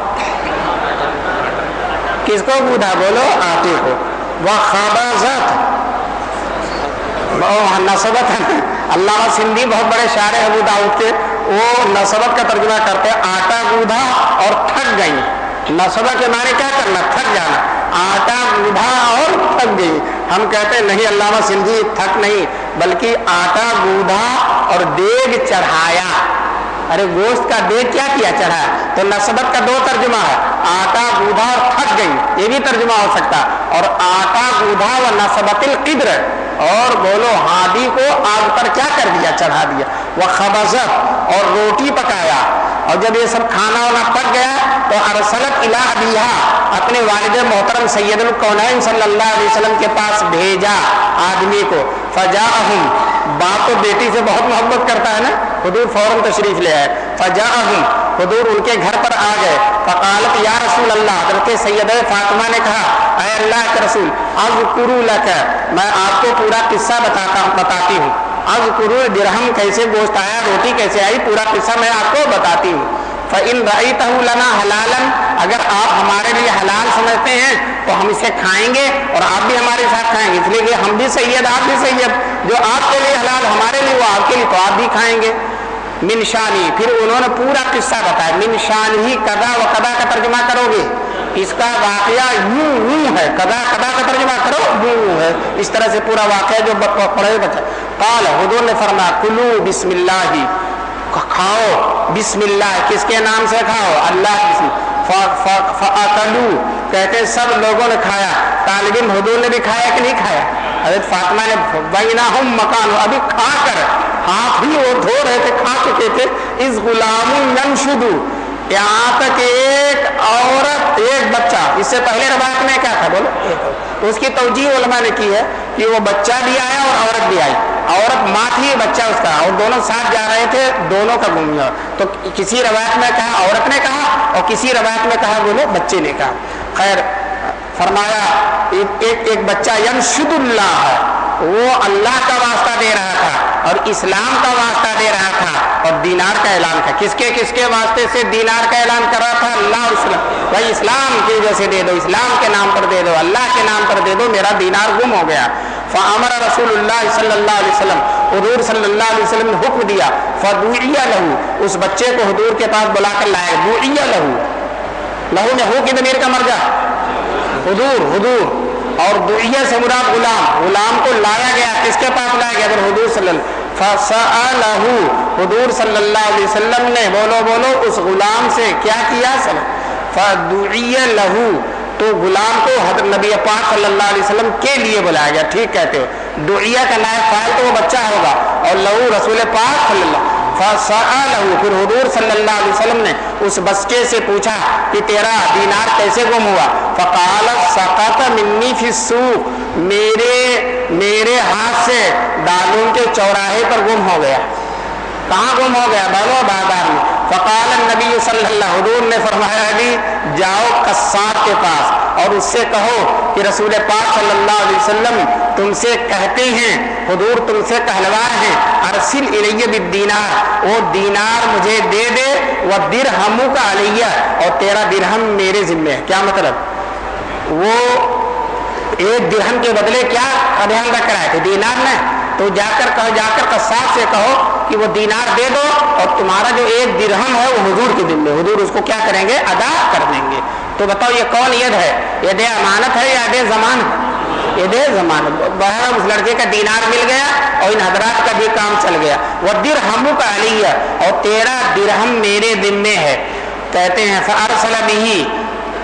किसको गूंधा? बोलो, आटे को। वह खबज़त, नसबत, अल्लामा सिंधी बहुत बड़े शायर हैं अबू दाऊद के, वो नसबत का तर्जुमा करते हैं, आटा गूंधा और थक गई। नसबत के माने क्या करना? थक जाना। आटा गूंधा और थक गई। हम कहते हैं नहीं अल्लामा सिंधी, थक नहीं, बल्कि आटा गूंधा और देग चढ़ाया। अरे गोश्त का देग क्या किया? चढ़ाया। तो नसबत का दो तर्जुमा है, आटा गूंधा और थक गई, ये भी तर्जुमा हो सकता। और आटा गूंधा व नसबतिल क़िद्र, और बोलो हादी को आग पर क्या कर दिया? चढ़ा दिया। वह खबज़त, और रोटी पकाया। और जब ये सब खाना वाना पक गया तो अरसलत इला अबीहा, अपने वालिद मोहतरम सैयदुल कौनैन सल्लल्लाहु अलैहि वसल्लम के पास भेजा आदमी को। फजाअहुम, बाप तो बेटी से बहुत मोहब्बत करता है ना, हुजूर फौरन तशरीफ ले आए। फजाअहुम, हुजूर उनके घर पर आ गए। फ़क़ालत या रसूल अल्लाह, हज़रत सैयदा फातिमा ने कहा ऐ अल्लाह के रसूल, अज़कुरु लक, मैं आपको पूरा किस्सा बताता बताती हूँ। अज़कुरु दिरहम कैसे गोश्त आया, रोटी कैसे आई, पूरा किस्सा मैं आपको बताती हूँ। फ़इन रअयतहु लना हलालन, अगर आप हमारे लिए हलाल समझते हैं तो हम इसे खाएंगे और आप भी हमारे साथ खाएंगे, इसलिए कि हम भी सैयद आप भी सैयद, जो आपके लिए हलाल हमारे लिए वो आपके लिए, तो आप भी खाएंगे। मिनशानी, फिर उन्होंने पूरा किस्सा बताया। मिनशान ही कदा व कदा का तर्जुमा करोगे, इसका वाकया यूं यूं है, कदा कदा का तर्जुमा करो यूं है, इस तरह से पूरा वाकया जो पढ़े बच्चा। काल, हुजूर ने फरमाया कुलू बिस्मिल्लाही, खाओ बिस्मिल्लाह, किसके नाम से खाओ? अल्लाह की। फ़अकलू, कहते सब लोगों ने खाया। तालिबिन हुजूर ने भी खाया कि नहीं खाया? हज़रत फातिमा ने बैनहुम मकान, अभी खा कर हाथ ही वो धो रहे थे, खा चुके थे। इस गुलामु यंशुदु, यहाँ तक एक औरत एक बच्चा, इससे पहले रवायत में क्या था बोलो? तो उसकी तौजीह उलमा ने की है कि वो बच्चा भी आया और औरत भी आई। औरत माँ थी, बच्चा उसका, और दोनों साथ जा रहे थे, दोनों का गुम हुआ। तो किसी रवायत में कहा औरत ने कहा और किसी रवायत में कहा बोलो बच्चे ने कहा। खैर फरमाया एक एक, एक बच्चा यंशुदुल्लाह है, वो अल्लाह का वास्ता दे रहा था और इस्लाम का वास्ता दे रहा था और दीनार का ऐलान था। किसके किसके वास्ते से दीनार का ऐलान कर रहा था? अल्लाह और इस्लाम। भाई इस्लाम की वजह से दे दो, इस्लाम के नाम पर दे दो, अल्लाह के नाम पर दे दो, मेरा दीनार गुम हो गया। फ़अमर रसूलुल्लाह सल्लल्लाहु अलैहि वसल्लम, हुजूर सल्लल्लाहु अलैहि वसल्लम ने हुक्म दिया। फ़दुइया लहू, उस बच्चे को हुजूर के पास बुलाकर लाए। दुइया लहू, लहू में हो की ज़मीर का मर्जा हुजूर, हुजूर, और दुइया से मुराद गुलाम, गुलाम को लाया गया। किसके पास लाया गया? अगर हुजूर सल्लल्लाहु फसअलहू, हुजूर सल्लल्लाहु अलैहि वसल्लम ने बोलो बोलो उस गुलाम से क्या किया? फदुइया लहू, तो गुलाम को हज़रत नबी पाक सल्लल्लाहु अलैहि वसल्लम के लिए बुलाया गया। ठीक कहते हो, दुइया का नायब फाइल तो वो बच्चा होगा और लहू रसूल पाक सल्लल्लाहु। फसअलहू, फिर हुजूर सल्लल्लाहु अलैहि वसल्लम ने उस बच्चे से पूछा कि तेरा दीनार कैसे गुम हुआ? फ़क़ाल सक़त मिन्नी फ़िस्सूक़, मेरे मेरे हाथ से दालून के चौराहे पर गुम हो गया। کہاں گم ہو گیا؟ بولو بازار میں۔ فقال النبی صلی اللہ علیہ وسلم نے فرمایا ابھی جاؤ قصاب کے پاس اور اس سے کہو کہ رسول پاک صلی اللہ علیہ وسلم تم سے کہتے ہیں، حضور تم سے کہلوائے ہیں، ارسل الیہ بالدینار، وہ دینار مجھے دے دے، ودرہمک علیہ، اور تیرا درہم میرے ذمہ ہے۔ کیا مطلب؟ وہ ایک درہم کے بدلے کیا دھیان رکھ رہا ہے کہ دینار نہ، تو جا کر کہو، جا کر قصاب سے کہو کہ وہ دینار دے دو اور تمہارا جو ایک درہم ہے وہ حضور کے ذمہ، حضور اس کو کیا کریں گے؟ ادا کر دیں گے۔ تو بتاؤ یہ کون ید ہے؟ ید امانت ہے یا ید ضمانت؟ ید ضمانت۔ بہرحال اس لڑکے کا دینار مل گیا اور ان حضرات کا بھی کام چل گیا۔ وَدِرْهَمُكَ عَلِيَّ، اور تیرا درہم میرے ذمہ ہے۔ کہتے ہیں فَأَرْسَلَ بِهِ،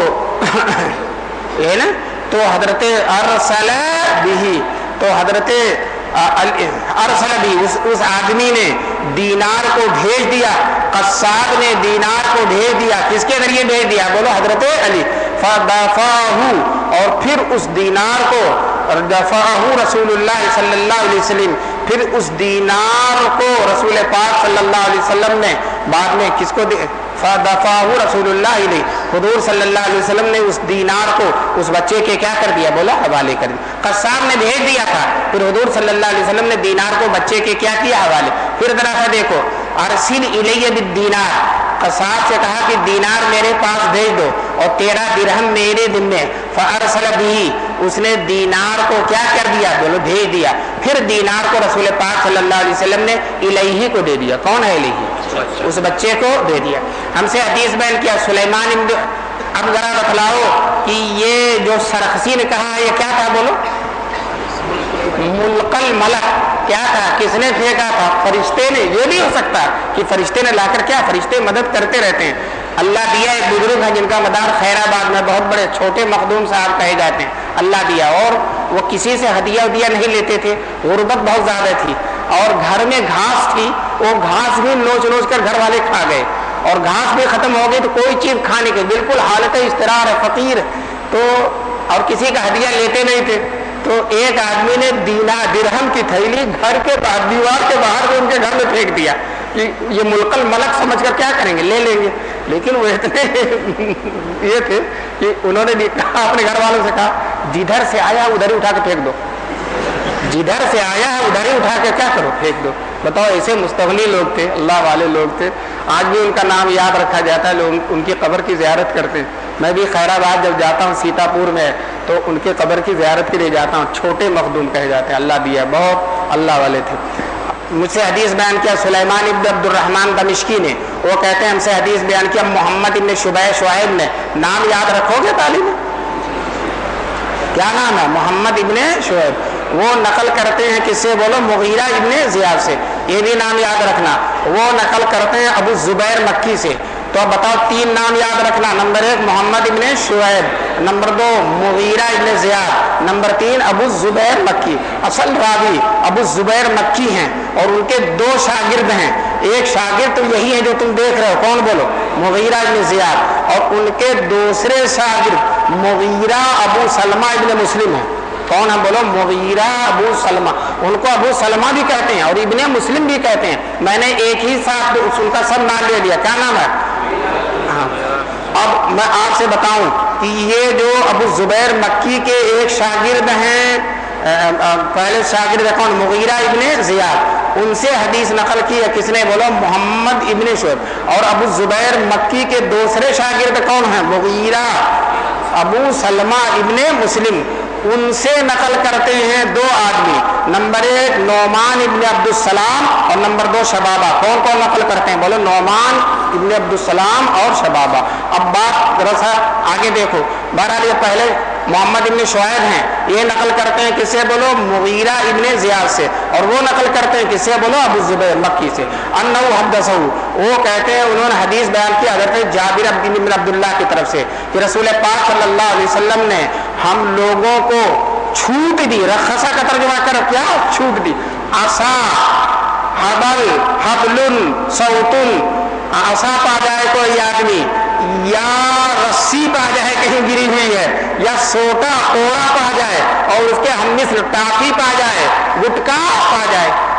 تو یہ نا تو حضرت ارسل بِهِ، تو حضرت ارسل بھی اس, اس آدمی نے دینار کو بھیج دیا، قصاب نے دینار کو بھیج دیا، کس کے ذریعے بھیج دیا؟ بولو حضرت علی۔ فدفعہ، اور پھر اس دینار کو دفعہ رسول اللہ صلی اللہ علیہ وسلم، پھر اس دینار کو رسول پاک صلی اللہ علیہ وسلم نے بعد میں کس کو دے؟ فدفعہ رسول اللہ علیہ، حضور صلی اللہ علیہ وسلم نے اس دینار کو اس بچے کے کیا کر دیا؟ بولا حوالے کر دیا۔ قصاب نے بھیج دیا تھا، پھر حضور صلی اللہ علیہ وسلم نے دینار کو بچے کے کیا کیا؟ حوالے۔ پھر ذرا سا دیکھو، ارسل الیہ بالدینار، قصاب سے کہا کہ دینار میرے پاس بھیج دو اور تیرا درہم میرے ذمہ۔ فارسل بہ، اس نے دینار کو کیا کر دیا؟ بولو بھیج دیا۔ پھر دینار کو رسول پاک صلی اللہ علیہ وسلم نے الیہ کو دے دیا۔ کون ہے الیہ؟ اس بچے کو دے دیا۔ ہم سے حدیث بیان کیا سلیمان ابن، اب ذرا بتلاؤ کہ یہ جو سرخسی نے کہا یہ کیا تھا؟ بولو ملقل ملک، کیا تھا؟ کس نے پھینکا تھا؟ فرشتے نے۔ یہ بھی ہو سکتا کہ فرشتے نے لا کر، کیا فرشتے مدد کرتے رہتے ہیں۔ اللہ دیا ایک بزرگ ہے جن کا مدار خیر آباد میں، بہت بڑے چھوٹے مخدوم صاحب کہے جاتے ہیں، اللہ دیا، اور وہ کسی سے ہدیہ ودیہ نہیں لیتے تھے، غربت بہت زیادہ تھی اور گھر میں گھاس تھی، وہ گھاس بھی نوچ نوچ کر گھر والے کھا گئے اور گھاس بھی ختم ہو گئی تو کوئی چیز کھانے کی بالکل حالت اضطرار ہے، فقیر، تو اور کسی کا ہدیہ لیتے نہیں تھے۔ تو ایک آدمی نے دینا درہم کی تھیلی گھر کے باہر، دیوار کے باہر سے ان کے گھر میں پھینک دیا کہ یہ ملک الملک سمجھ کر کیا کریں گے؟ لے لیں گے۔ لیکن وہ اتنے یہ تھے کہ انہوں نے بھی کہا، اپنے گھر والوں سے کہا جدھر سے آیا ادھر ہی اٹھا کے پھینک دو، جدھر سے آیا ہے ادھر ہی اٹھا کے کیا کرو؟ پھینک دو۔ بتاؤ ایسے مستغنی لوگ تھے، اللہ والے لوگ تھے۔ آج بھی ان کا نام یاد رکھا جاتا ہے، لوگ ان کی قبر کی زیارت کرتے ہیں۔ میں بھی خیر آباد جب جاتا ہوں، سیتا پور میں، تو ان کے قبر کی زیارت کے لیے جاتا ہوں۔ چھوٹے مخدوم کہے جاتے ہیں، اللہ دیا، بہت اللہ والے تھے۔ مجھ سے حدیث بیان کیا سلیمان ابن عبد الرحمن دمشقی نے، وہ کہتے ہیں ہم سے حدیث بیان کیا محمد ابن شبیہ شعیب نے۔ نام یاد رکھو گے طالب؟ کیا نام ہے؟ محمد ابن شعیب۔ وہ نقل کرتے ہیں کس سے؟ بولو مغیرہ ابن زیاد سے، یہ بھی نام یاد رکھنا۔ وہ نقل کرتے ہیں ابو زبیر مکی سے۔ تو اب بتاؤ تین نام یاد رکھنا، نمبر ایک محمد ابن شعیب، نمبر دو مغیرہ ابن زیاد، نمبر تین ابو زبیر مکی۔ اصل راوی ابو زبیر مکی ہیں اور ان کے دو شاگرد ہیں، ایک شاگرد تو یہی ہے جو تم دیکھ رہے ہو، کون بولو؟ مغیرہ ابن زیاد، اور ان کے دوسرے شاگرد مغیرہ ابو سلمہ ابن مسلم ہیں۔ کون ہے؟ بولو مغیرہ ابو سلمہ، ان کو ابو سلمہ بھی کہتے ہیں اور ابن مسلم بھی کہتے ہیں۔ میں نے ایک ہی ساتھ ان کا سب نام لے لیا، کیا نام ہے؟ ہاں۔ اب میں آپ سے بتاؤں کہ یہ جو ابو زبیر مکی کے ایک شاگرد ہیں، پہلے شاگرد کون؟ مغیرہ ابن زیاد، ان سے حدیث نقل کی ہے کس نے؟ بولو محمد ابن شعیب۔ اور ابو زبیر مکی کے دوسرے شاگرد کون ہیں؟ مغیرہ ابو سلمہ ابن مسلم، ان سے نقل کرتے ہیں دو آدمی، نمبر ایک نعمان ابن عبد السلام اور نمبر دو شبابہ۔ کون کون نقل کرتے ہیں؟ بولو نعمان ابن عبد السلام اور شبابہ۔ اب بات ذرا سا آگے دیکھو، بہرحال یہ پہلے محمد ابن شعیب ہیں، یہ نقل کرتے ہیں کس سے؟ بولو مغیرہ ابن زیاد سے، اور وہ نقل کرتے ہیں کس سے؟ بولو ابو زبیر مکی سے۔ انہو حدثہ، وہ کہتے ہیں انہوں نے حدیث بیان کی حضرت جابر بن عبداللہ کی طرف سے کہ رسول پاک صلی اللہ علیہ وسلم نے ہم لوگوں کو چھوٹ دی، رخصہ کا ترجمہ کرو، کیا چھوٹ دی؟ عصا، حبل، حبل، صوتن، عصا پا جائے کوئی آدمی، یا رسی پا جائے کہیں گری ہوئی ہے، یا سوٹا کوڑا پا جائے اور اس کے ہم مثل ٹافی پا جائے، گٹکا پا جائے،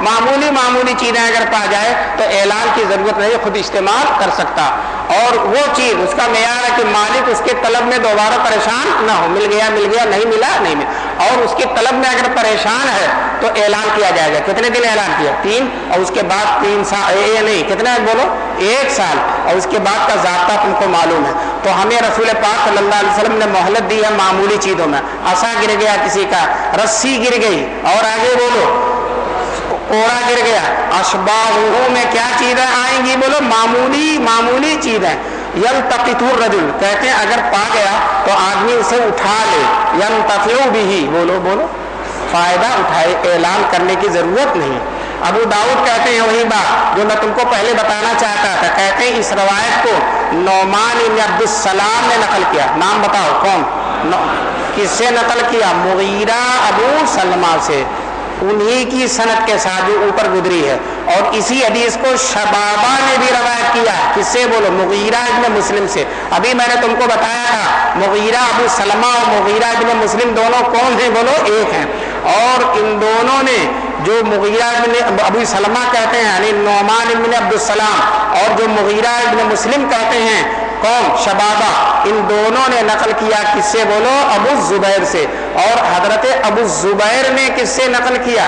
معمولی معمولی چیزیں اگر پا جائے تو اعلان کی ضرورت نہیں، خود استعمال کر سکتا. اور وہ چیز اس کا معیار ہے کہ مالک اس کے طلب میں دوبارہ پریشان نہ ہو، مل گیا مل گیا نہیں ملا نہیں ملا. اور اس کی طلب میں اگر پریشان ہے تو اعلان کیا جائے گا. کتنے دن اعلان کیا؟ تین. اور اس کے بعد تین سال یہ نہیں کتنا بولو ایک سال. اور اس کے بعد کا ضابطہ تم کو معلوم ہے. تو ہمیں رسول پاک صلی اللہ علیہ وسلم نے مہلت دی ہے معمولی چیزوں میں. عصا گر گیا کسی کا، رسی گر گئی، اور آگے بولو کوڑا گر گیا. اشباہہ میں کیا چیزیں آئیں گی بولو معمولی معمولی چیزیں. یلتقط الرجل کہتے ہیں اگر پا گیا تو آدمی اسے اٹھا لے. ینتفع بہ بولو بولو فائدہ اٹھائے، اعلان کرنے کی ضرورت نہیں. ابو داؤد کہتے ہیں وہی بات جو میں تم کو پہلے بتانا چاہتا تھا. کہتے ہیں اس روایت کو نعمان بن عبد السلام نے نقل کیا. نام بتاؤ کون؟ کس سے نقل کیا؟ مغیرہ ابو سلمہ سے. انہی کی سند کے ساتھ جو اوپر گزری ہے. اور اسی حدیث کو شبابہ نے بھی روایت کیا. کس سے بولو؟ مغیرہ ابن مسلم سے. ابھی میں نے تم کو بتایا تھا مغیرہ ابو سلمہ اور مغیرہ ابن مسلم دونوں کون ہیں بولو؟ ایک ہیں. اور ان دونوں نے جو مغیرہ ابن ابو سلمہ کہتے ہیں یعنی نعمان ابن عبد السلام، اور جو مغیرہ ابن مسلم کہتے ہیں کون؟ شبابہ. ان دونوں نے نقل کیا کس سے بولو؟ ابو الزبیر سے. اور حضرت ابو الزبیر نے کس سے نقل کیا؟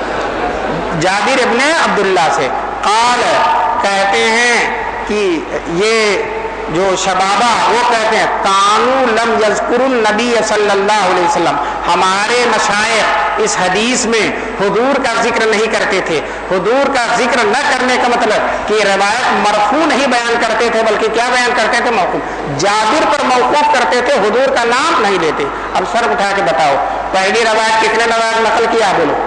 جابر ابن عبداللہ سے. قال کہتے ہیں کہ یہ جو شبابہ وہ کہتے ہیں کانو لم یذکر النبی صلی اللہ علیہ وسلم، ہمارے مشائخ اس حدیث میں حضور کا ذکر نہیں کرتے تھے. حضور کا ذکر نہ کرنے کا مطلب کہ روایت مرفوع نہیں بیان کرتے تھے بلکہ کیا بیان کرتے تھے؟ موقوف. جابر پر موقوف کرتے تھے، حضور کا نام نہیں لیتے. اب سر اٹھا کے بتاؤ پہلی روایت کتنے روایت نقل کیا بولو؟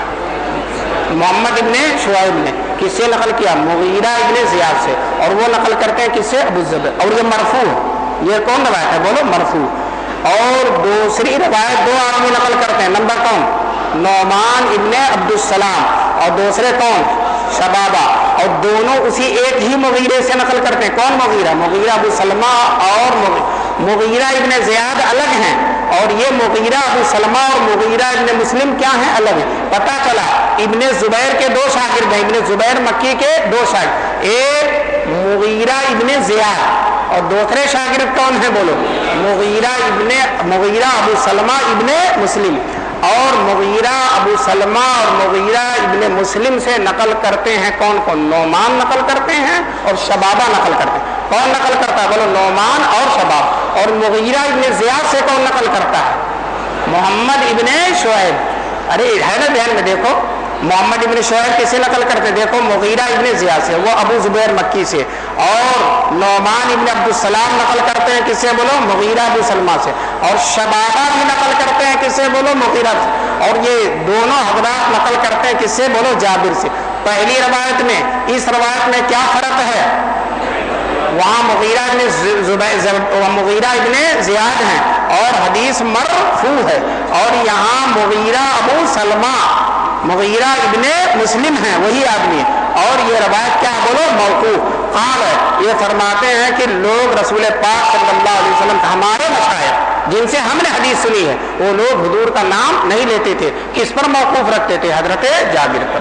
محمد ابن شعیب نے. کس سے نقل کیا؟ مغیرہ ابن زیاد سے. اور وہ نقل کرتے ہیں کس سے؟ ابو الزبیر. اور یہ مرفوع، یہ کون روایت ہے بولو؟ مرفوع. اور دوسری روایت دو آدمی نقل کرتے ہیں. نمبر کون؟ نعمان ابن عبد السلام. اور دوسرے کون؟ شبابہ. اور دونوں اسی ایک ہی مغیرے سے نقل کرتے ہیں. کون مغیرہ؟ مغیرہ ابو سلمہ. اور مغیرہ ابن زیاد الگ ہیں، اور یہ مغیرہ ابو سلمہ اور مغیرہ ابن مسلم کیا ہیں؟ الگ ہیں. پتہ چلا ابن زبیر کے دو شاگرد ہیں. ابن زبیر مکی کے دو شاگرد، ایک مغیرہ ابن زیاد اور دوسرے شاگرد کون ہیں بولو؟ مغیرہ ابن مغیرہ ابو سلمہ ابن مسلم. اور مغیرہ ابو سلمہ اور مغیرہ ابن مسلم سے نقل کرتے ہیں کون کون؟ نعمان نقل کرتے ہیں اور شبابہ نقل کرتے ہیں. کون نقل کرتا ہے بولو؟ نعمان اور شباب. اور مغیرہ ابن زیاد سے کون نقل کرتا ہے؟ محمد ابن شعیب. ارے ہے نا دھیان میں دیکھو، محمد ابن شعیب کسے نقل کرتے؟ دیکھو مغیرہ ابن زیاد سے، وہ ابو زبیر مکی سے. اور نعمان ابن عبد السلام نقل کرتے ہیں کس سے بولو؟ مغیرہ ابو سلمہ سے. اور شبابہ بھی نقل کرتے ہیں کس سے بولو؟ مغیرہ سے. اور یہ دونوں حضرات نقل کرتے ہیں کس سے بولو؟ جابر سے. پہلی روایت میں اس روایت میں کیا فرق ہے؟ وہاں مغیرہ ابن زبیر مغیرہ ابن زیاد ہیں اور حدیث مرفوع ہے. اور یہاں مغیرہ ابو سلمہ مغیرہ ابن مسلم ہیں، وہی آدمی. اور یہ روایت کیا بولو؟ موقوف. قال یہ فرماتے ہیں کہ لوگ رسول پاک صلی اللہ علیہ وسلم ہمارے مشائخ جن سے ہم نے حدیث سنی ہے وہ لوگ حضور کا نام نہیں لیتے تھے. کس پر موقوف رکھتے تھے؟ حضرت جابر پر.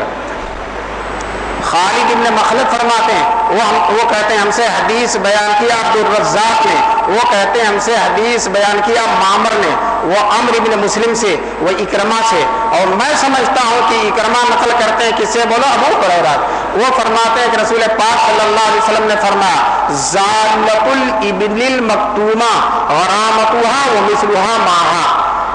خالد ابن مخلد فرماتے ہیں وہ ہم وہ کہتے ہیں ہم سے حدیث بیان کیا عبد الرزاق نے، وہ کہتے ہیں ہم سے حدیث بیان کیا معمر نے، وہ عمرو ابن مسلم سے، وہ اکرمہ سے. اور میں سمجھتا ہوں کہ اکرمہ نقل کرتے ہیں کس سے بولو؟ ابو ہریرہ. وہ فرماتے ہیں کہ رسول پاک صلی اللہ علیہ وسلم نے فرمایا زالۃ الابل المکتومہ غرامتها ومثلها معها.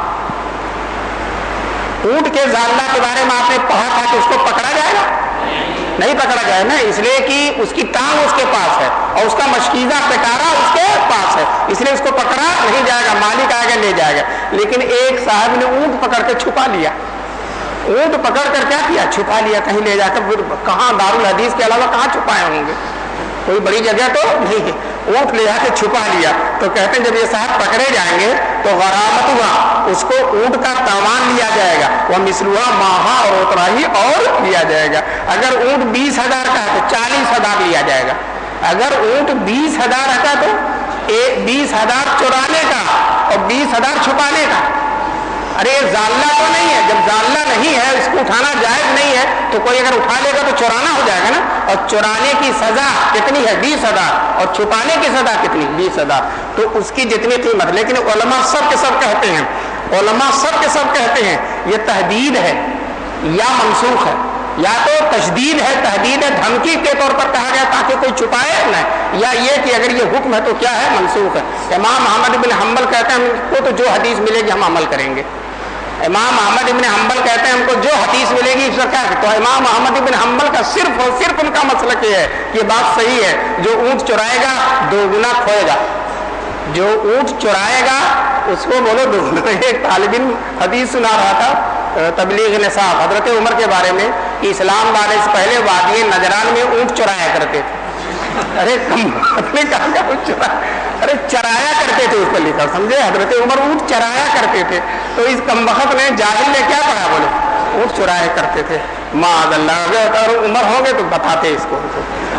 اونٹ کے زالہ کے بارے میں آپ نے پڑھا تھا کہ اس کو پکڑا جائے گا؟ نہیں پکڑا جائے نا، اس لیے کہ اس کی ٹانگ اس کے پاس ہے اور اس کا مشکیزہ پٹارا اس کے پاس ہے، اس لیے اس کو پکڑا نہیں جائے گا. مالک آئے گا لے جائے گا. لیکن ایک صاحب نے اونٹ پکڑ کے چھپا لیا. اونٹ پکڑ کر کیا کیا؟ چھپا لیا کہیں لے جا کر. پھر کہاں؟ دارالحدیث کے علاوہ کہاں چھپائے ہوں گے؟ کوئی بڑی جگہ تو نہیں ہے. اونٹ لے جا کے چھپا لیا. تو کہتے ہیں جب یہ صاحب پکڑے جائیں گے تو غرامت ہوا اس کو اونٹ کا تاوان لیا جائے گا، وہ مسلوہ ماہا اور اتراہی اور لیا جائے گا. اگر اونٹ بیس ہزار کا ہے تو چالیس ہزار لیا جائے گا. اگر اونٹ بیس ہزار کا تو بیس ہزار چورانے کا اور بیس ہزار چھپانے کا. ارے یہ زاللہ تو نہیں ہے، جب زاللہ نہیں ہے اس کو اٹھانا جائز نہیں ہے تو کوئی اگر اٹھا لے گا تو چورانا ہو جائے گا نا، اور چورانے کی سزا کتنی ہے؟ بیس ہزار، اور چھپانے کی سزا کتنی؟ بیس ہزار، تو اس کی جتنی قیمت. لیکن علماء سب کے سب کہتے ہیں علماء سب کے سب کہتے ہیں یہ تحدید ہے یا منسوخ ہے، یا تو تشدید ہے، تحدید ہے، دھمکی کے طور پر کہا گیا تاکہ کوئی چھپائے نہ، یا یہ کہ اگر یہ حکم ہے تو کیا ہے؟ منسوخ ہے. امام احمد بن حنبل کہتے ہیں ہم کو تو جو حدیث ملے گی ہم عمل کریں گے. امام احمد بن حنبل کہتے ہیں ہم کو جو حدیث ملے گی اس کا کیا ہے؟ تو امام احمد بن حنبل کا صرف اور صرف ان کا مسلک یہ ہے، یہ بات صحیح ہے، جو اونٹ چرائے گا دو گنا کھوئے گا، جو اونٹ چرائے گا اس کو بولو دو گنا. ایک طالب علم حدیث سنا رہا تھا تبلیغ نصاب حضرت عمر کے بارے میں کہ اسلام لانے سے پہلے وادی نجران میں اونٹ چرایا کرتے تھے. ارے اپنے کہا چرا ارے چرایا کرتے تھے، اس پر لکھا، سمجھے؟ حضرت عمر اونٹ چرایا کرتے تھے. تو اس کمبخت نے جاہل نے کیا پڑھا؟ بولے اونٹ چرایا کرتے تھے. معاذ اللہ، اور عمر ہوں گے تو بتاتے اس کو.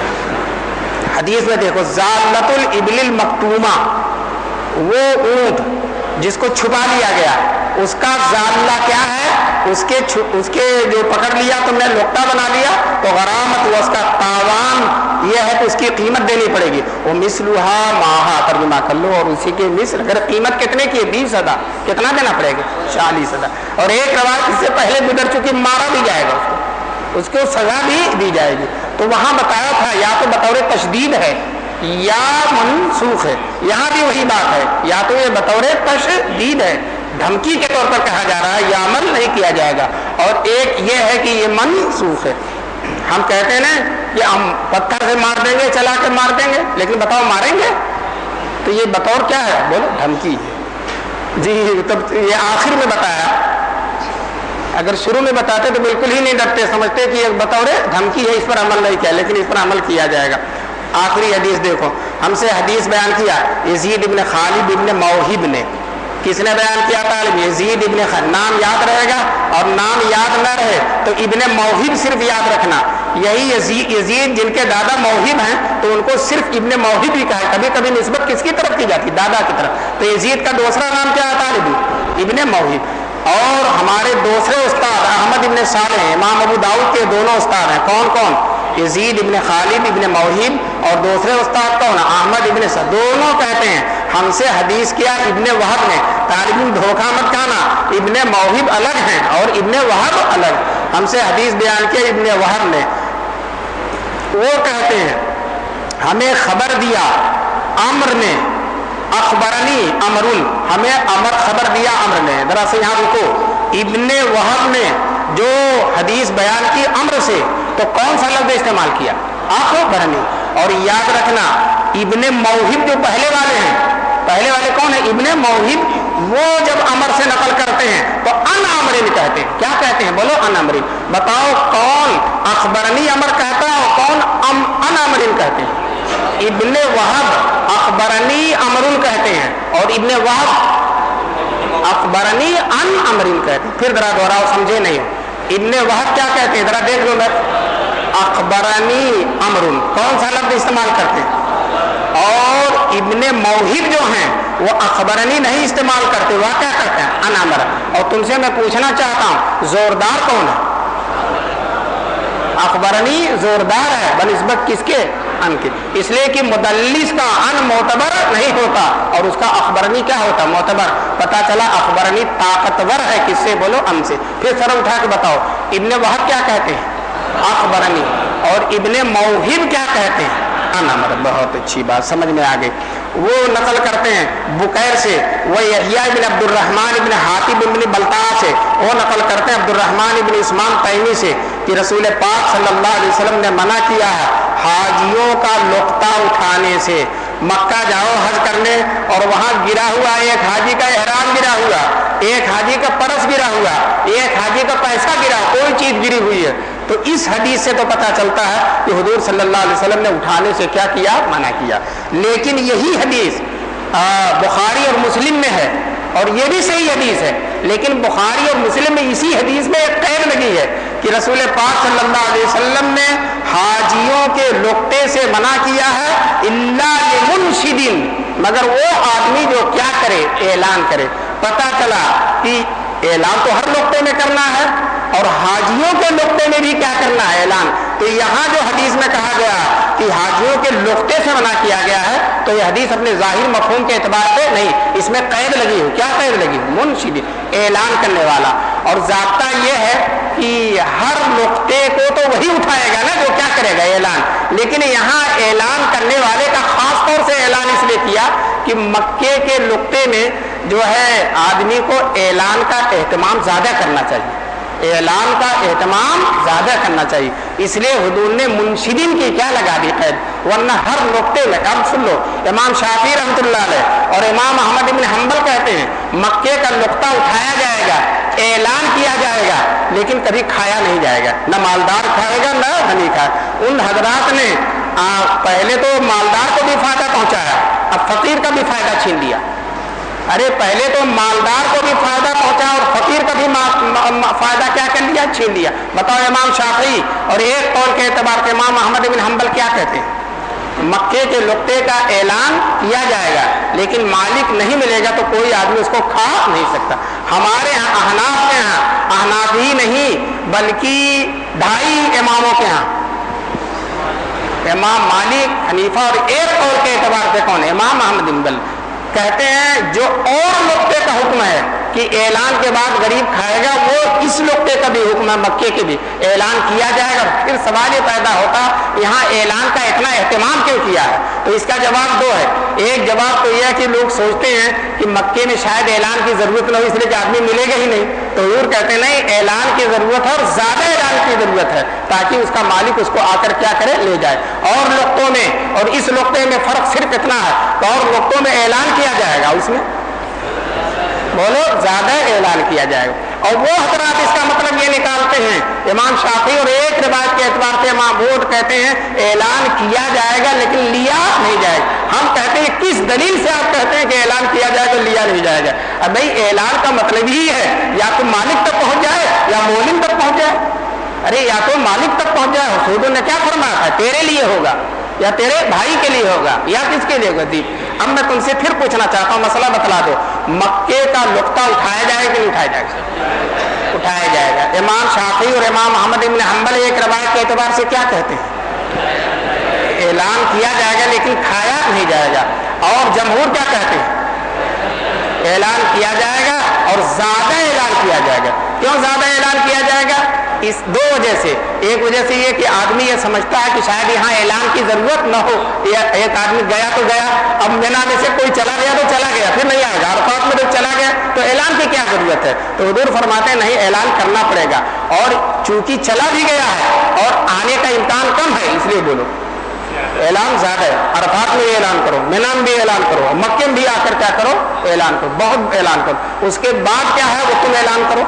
حدیث میں دیکھو زالۃ الابل المکتومہ، وہ اونٹ جس کو چھپا لیا گیا اس کا زاللہ کیا ہے؟ اس کے اس کے جو پکڑ لیا تم نے لوٹا بنا لیا تو غرامت ہوا، اس کا تاوان یہ ہے کہ اس کی قیمت دینی پڑے گی. وہ مثلھا ماہا، ترجمہ کر لو، اور اسی کے مثل. اگر قیمت کتنے کی ہے؟ بیس ہزار. کتنا دینا پڑے گا؟ چالیس ہزار. اور ایک روایت اس سے پہلے گزر چکی، مارا بھی جائے گا اس کو، اس کو سزا بھی دی جائے گی. تو وہاں بتایا تھا یا تو بطور تشدید ہے یا منسوخ ہے. یہاں بھی وہی بات ہے، یا تو یہ بطور تشدید ہے، دھمکی کے طور پر کہا جا رہا ہے، یہ عمل نہیں کیا جائے گا. اور ایک یہ ہے کہ یہ منسوخ ہے. ہم کہتے ہیں نا کہ ہم پتھر سے مار دیں گے، چلا کے مار دیں گے، لیکن بتاؤ ماریں گے؟ تو یہ بطور کیا ہے؟ بولو دھمکی. جی تب یہ آخر میں بتایا، اگر شروع میں بتاتے تو بالکل ہی نہیں ڈرتے، سمجھتے کہ یہ بطور دھمکی ہے، اس پر عمل نہیں کیا، لیکن اس پر عمل کیا جائے گا. آخری حدیث دیکھو، ہم سے حدیث بیان کیا یزید ابن خالد ابن موہب نے. کس نے بیان کیا؟ طالب یزید ابن خالد. نام یاد رہے گا، اور نام یاد نہ رہے تو ابن موہب صرف یاد رکھنا. یہی یزید یزید جن کے دادا موہب ہیں تو ان کو صرف ابن موہب ہی کہا ہے. کبھی کبھی نسبت کس کی طرف کی جاتی؟ دادا کی طرف. تو یزید کا دوسرا نام کیا ہے طالب؟ ابن موہب. اور ہمارے دوسرے استاد احمد ابن صالح، امام ابو داؤد کے دونوں استاد ہیں. کون کون؟ یزید ابن خالد ابن موہب، اور دوسرے استاد کون؟ احمد ابن صالح. دونوں کہتے ہیں ہم سے حدیث کیا ابن وہب نے. طالب دھوکہ مت کھانا، ابن موہب الگ ہیں اور ابن وہب الگ. ہم سے حدیث بیان کیا ابن وہب نے. وہ کہتے ہیں ہمیں خبر دیا عمر نے، اخبرنی امرن، ہمیں امر خبر دیا امر نے. ذرا سے یہاں رکو. ابن وہب نے جو حدیث بیان کی امر سے، تو کون سا لفظ استعمال کیا؟ اخبرنی. اور یاد رکھنا ابن موہب جو پہلے والے ہیں، پہلے والے کون ہیں؟ ابن موہب. وہ جب امر سے نقل کرتے ہیں تو ان امرین کہتے ہیں. کیا کہتے ہیں؟ بولو ان امرین. بتاؤ کون اخبرنی امر کہتا ہے اور کون ام ان امرین کہتے ہیں؟ ابن وہب اخبرنی امرن کہتے ہیں، اور ابن وہب اخبرنی ان امرین کہتے ہیں. پھر ذرا دوہراؤ، سمجھے نہیں. ابن وہب کیا کہتے ہیں؟ ذرا دیکھ لو. میں اخبرنی امرن کون سا لفظ استعمال کرتے ہیں؟ اور ابن موہب جو ہیں وہ اخبرنی نہیں استعمال کرتے، وہ کیا کرتے ہیں؟ ان امر. اور تم سے میں پوچھنا چاہتا ہوں زوردار کون ہے؟ اخبرنی زوردار ہے بنسبت کس کے؟ ان کے. اس لیے کہ مدلس کا ان معتبر نہیں ہوتا اور اس کا اخبرنی کیا ہوتا؟ معتبر. پتا چلا اخبرنی طاقتور ہے کس سے؟ بولو ان سے. پھر سر اٹھا کے بتاؤ ابن وہب کیا کہتے ہیں؟ اخبرنی. اور ابن موہب کیا کہتے ہیں؟ ان امر. بہت اچھی بات، سمجھ میں آ گئی. وہ نقل کرتے ہیں بکیر سے، وہ یحییٰ ابن عبد الرحمن ابن حاتب ابن بلتع سے، وہ نقل کرتے ہیں عبد الرحمن ابن عثمان تیمی سے کہ رسول پاک صلی اللہ علیہ وسلم نے منع کیا ہے حاجیوں کا لقطہ اٹھانے سے. مکہ جاؤ حج کرنے اور وہاں گرا ہوا ایک حاجی کا احرام گرا ہوا، ایک حاجی کا پرس گرا ہوا، ایک حاجی کا پیسہ گرا، کوئی چیز گری ہوئی ہے، تو اس حدیث سے تو پتہ چلتا ہے کہ حضور صلی اللہ علیہ وسلم نے اٹھانے سے کیا کیا؟ منع کیا. لیکن یہی حدیث بخاری اور مسلم میں ہے اور یہ بھی صحیح حدیث ہے، لیکن بخاری اور مسلم میں اسی حدیث میں ایک قید لگی ہے کہ رسول پاک صلی اللہ علیہ وسلم نے حاجیوں کے لقطے سے منع کیا ہے الا لمنشد، مگر وہ آدمی جو کیا کرے؟ اعلان کرے. پتہ چلا کہ اعلان تو ہر نقطے میں کرنا ہے اور حاجیوں کے نقطے میں بھی کیا کرنا ہے؟ اعلان. تو یہاں جو حدیث میں کہا گیا کہ حاجیوں کے نقطے سے منع کیا گیا ہے تو یہ حدیث اپنے ظاہر مفہوم کے اعتبار سے نہیں, اس میں قید لگی ہو. کیا قید لگی ہو؟ منشد, اعلان کرنے والا. اور ضابطہ یہ ہے کہ ہر نقطے کو تو وہی اٹھائے گا نا جو کیا کرے گا؟ اعلان. لیکن یہاں اعلان کرنے والے کا خاص طور سے اعلان اس لیے کیا کہ مکے کے نقطے میں جو ہے آدمی کو اعلان کا اہتمام زیادہ کرنا چاہیے, اعلان کا اہتمام زیادہ کرنا چاہیے. اس لیے حضور نے منشدین کی کیا لگا دی قید, ورنہ ہر نقطے میں. اب سن لو, امام شافعی رحمۃ اللہ علیہ اور امام احمد بن حنبل کہتے ہیں مکے کا نقطہ اٹھایا جائے گا, اعلان کیا جائے گا, لیکن کبھی کھایا نہیں جائے گا. نہ مالدار کھائے گا نہ غنی کھائے. ان حضرات نے آ, پہلے تو مالدار کو بھی فائدہ پہنچایا, اب فقیر کا بھی فائدہ چھین لیا. ارے پہلے تو مالدار کو بھی فائدہ پہنچا اور فقیر کا بھی فائدہ کیا کر لیا؟ چھین لیا. بتاؤ امام شافعی اور ایک قول کے اعتبار سے امام احمد بن حنبل کیا کہتے ہیں؟ مکے کے نقطے کا اعلان کیا جائے گا لیکن مالک نہیں ملے گا تو کوئی آدمی اس کو کھا نہیں سکتا. ہمارے یہاں احناف کے یہاں, احناف ہی نہیں بلکہ ڈھائی اماموں کے یہاں, امام مالک, حنیفہ اور ایک قول کے اعتبار سے کون ہے؟ امام احمد بن حنبل کہتے ہیں جو اور نقطے کا حکم ہے کہ اعلان کے بعد غریب کھائے گا, وہ اس نقطے کا بھی حکم ہے, مکے کے بھی اعلان کیا جائے گا. پھر سوال یہ پیدا ہوتا یہاں اعلان کا اتنا اہتمام کیوں کیا ہے؟ تو اس کا جواب دو ہے. ایک جواب تو یہ ہے کہ لوگ سوچتے ہیں کہ مکے میں شاید اعلان کی ضرورت نہ ہو اس لیے کہ آدمی ملے گا ہی نہیں. تو حضور کہتے ہیں نہیں, اعلان کی ضرورت ہے اور زیادہ اعلان کی ضرورت ہے تاکہ اس کا مالک اس کو آ کر کیا کرے؟ لے جائے. اور نقطوں میں اور اس نقطے میں فرق صرف اتنا ہے, تو اور نقطوں میں اعلان کیا جائے گا, اس میں بولو زیادہ اعلان کیا جائے گا. اور وہ حضرات اس کا مطلب یہ نکالتے ہیں, امام شافعی اور ایک روایت کے اعتبار سے امام بودھ کہتے ہیں اعلان کیا جائے گا لیکن لیا نہیں جائے گا. ہم کہتے ہیں کس دلیل سے آپ کہتے ہیں کہ اعلان کیا جائے گا لیا نہیں جائے گا؟ اب بھائی اعلان کا مطلب ہی ہے یا تو مالک تک پہنچ جائے یا مولم تک پہنچ جائے. ارے یا تو مالک تک پہنچ جائے. حضور نے کیا فرمایا تھا؟ تیرے لیے ہوگا یا تیرے بھائی کے لیے ہوگا یا کس کے لیے ہوگا؟ دی. اب میں تم سے پھر پوچھنا چاہتا ہوں, مسئلہ بتلا دو, مکے کا نقطہ اٹھایا جائے گا کہ نہیں اٹھایا جائے گا؟ اٹھایا جائے گا. امام شافعی اور امام احمد بن حنبل ایک روایت کے اعتبار سے کیا کہتے ہیں؟ اعلان کیا جائے گا لیکن کھایا نہیں جائے گا. اور جمہور کیا کہتے ہیں؟ اعلان کیا جائے گا اور زیادہ اعلان کیا جائے گا. کیوں زیادہ اعلان کیا جائے گا؟ اس دو وجہ سے. ایک وجہ سے یہ کہ آدمی یہ سمجھتا ہے کہ شاید یہاں اعلان کی ضرورت نہ ہو, ایک آدمی گیا تو گیا, اب مینا میں سے کوئی چلا گیا تو چلا گیا, پھر نہیں آئے گا. عرفات میں جب چلا گیا تو اعلان کی کیا ضرورت ہے؟ تو حضور فرماتے ہیں نہیں, اعلان کرنا پڑے گا. اور چونکہ چلا بھی گیا ہے اور آنے کا امکان کم ہے اس لیے بولو اعلان زیادہ ہے. عرفات میں اعلان کرو, مینا میں بھی اعلان کرو, مکے میں بھی آ کر کیا کرو؟ اعلان کرو, بہت اعلان کرو. اس کے بعد کیا ہے وہ تم اعلان کرو.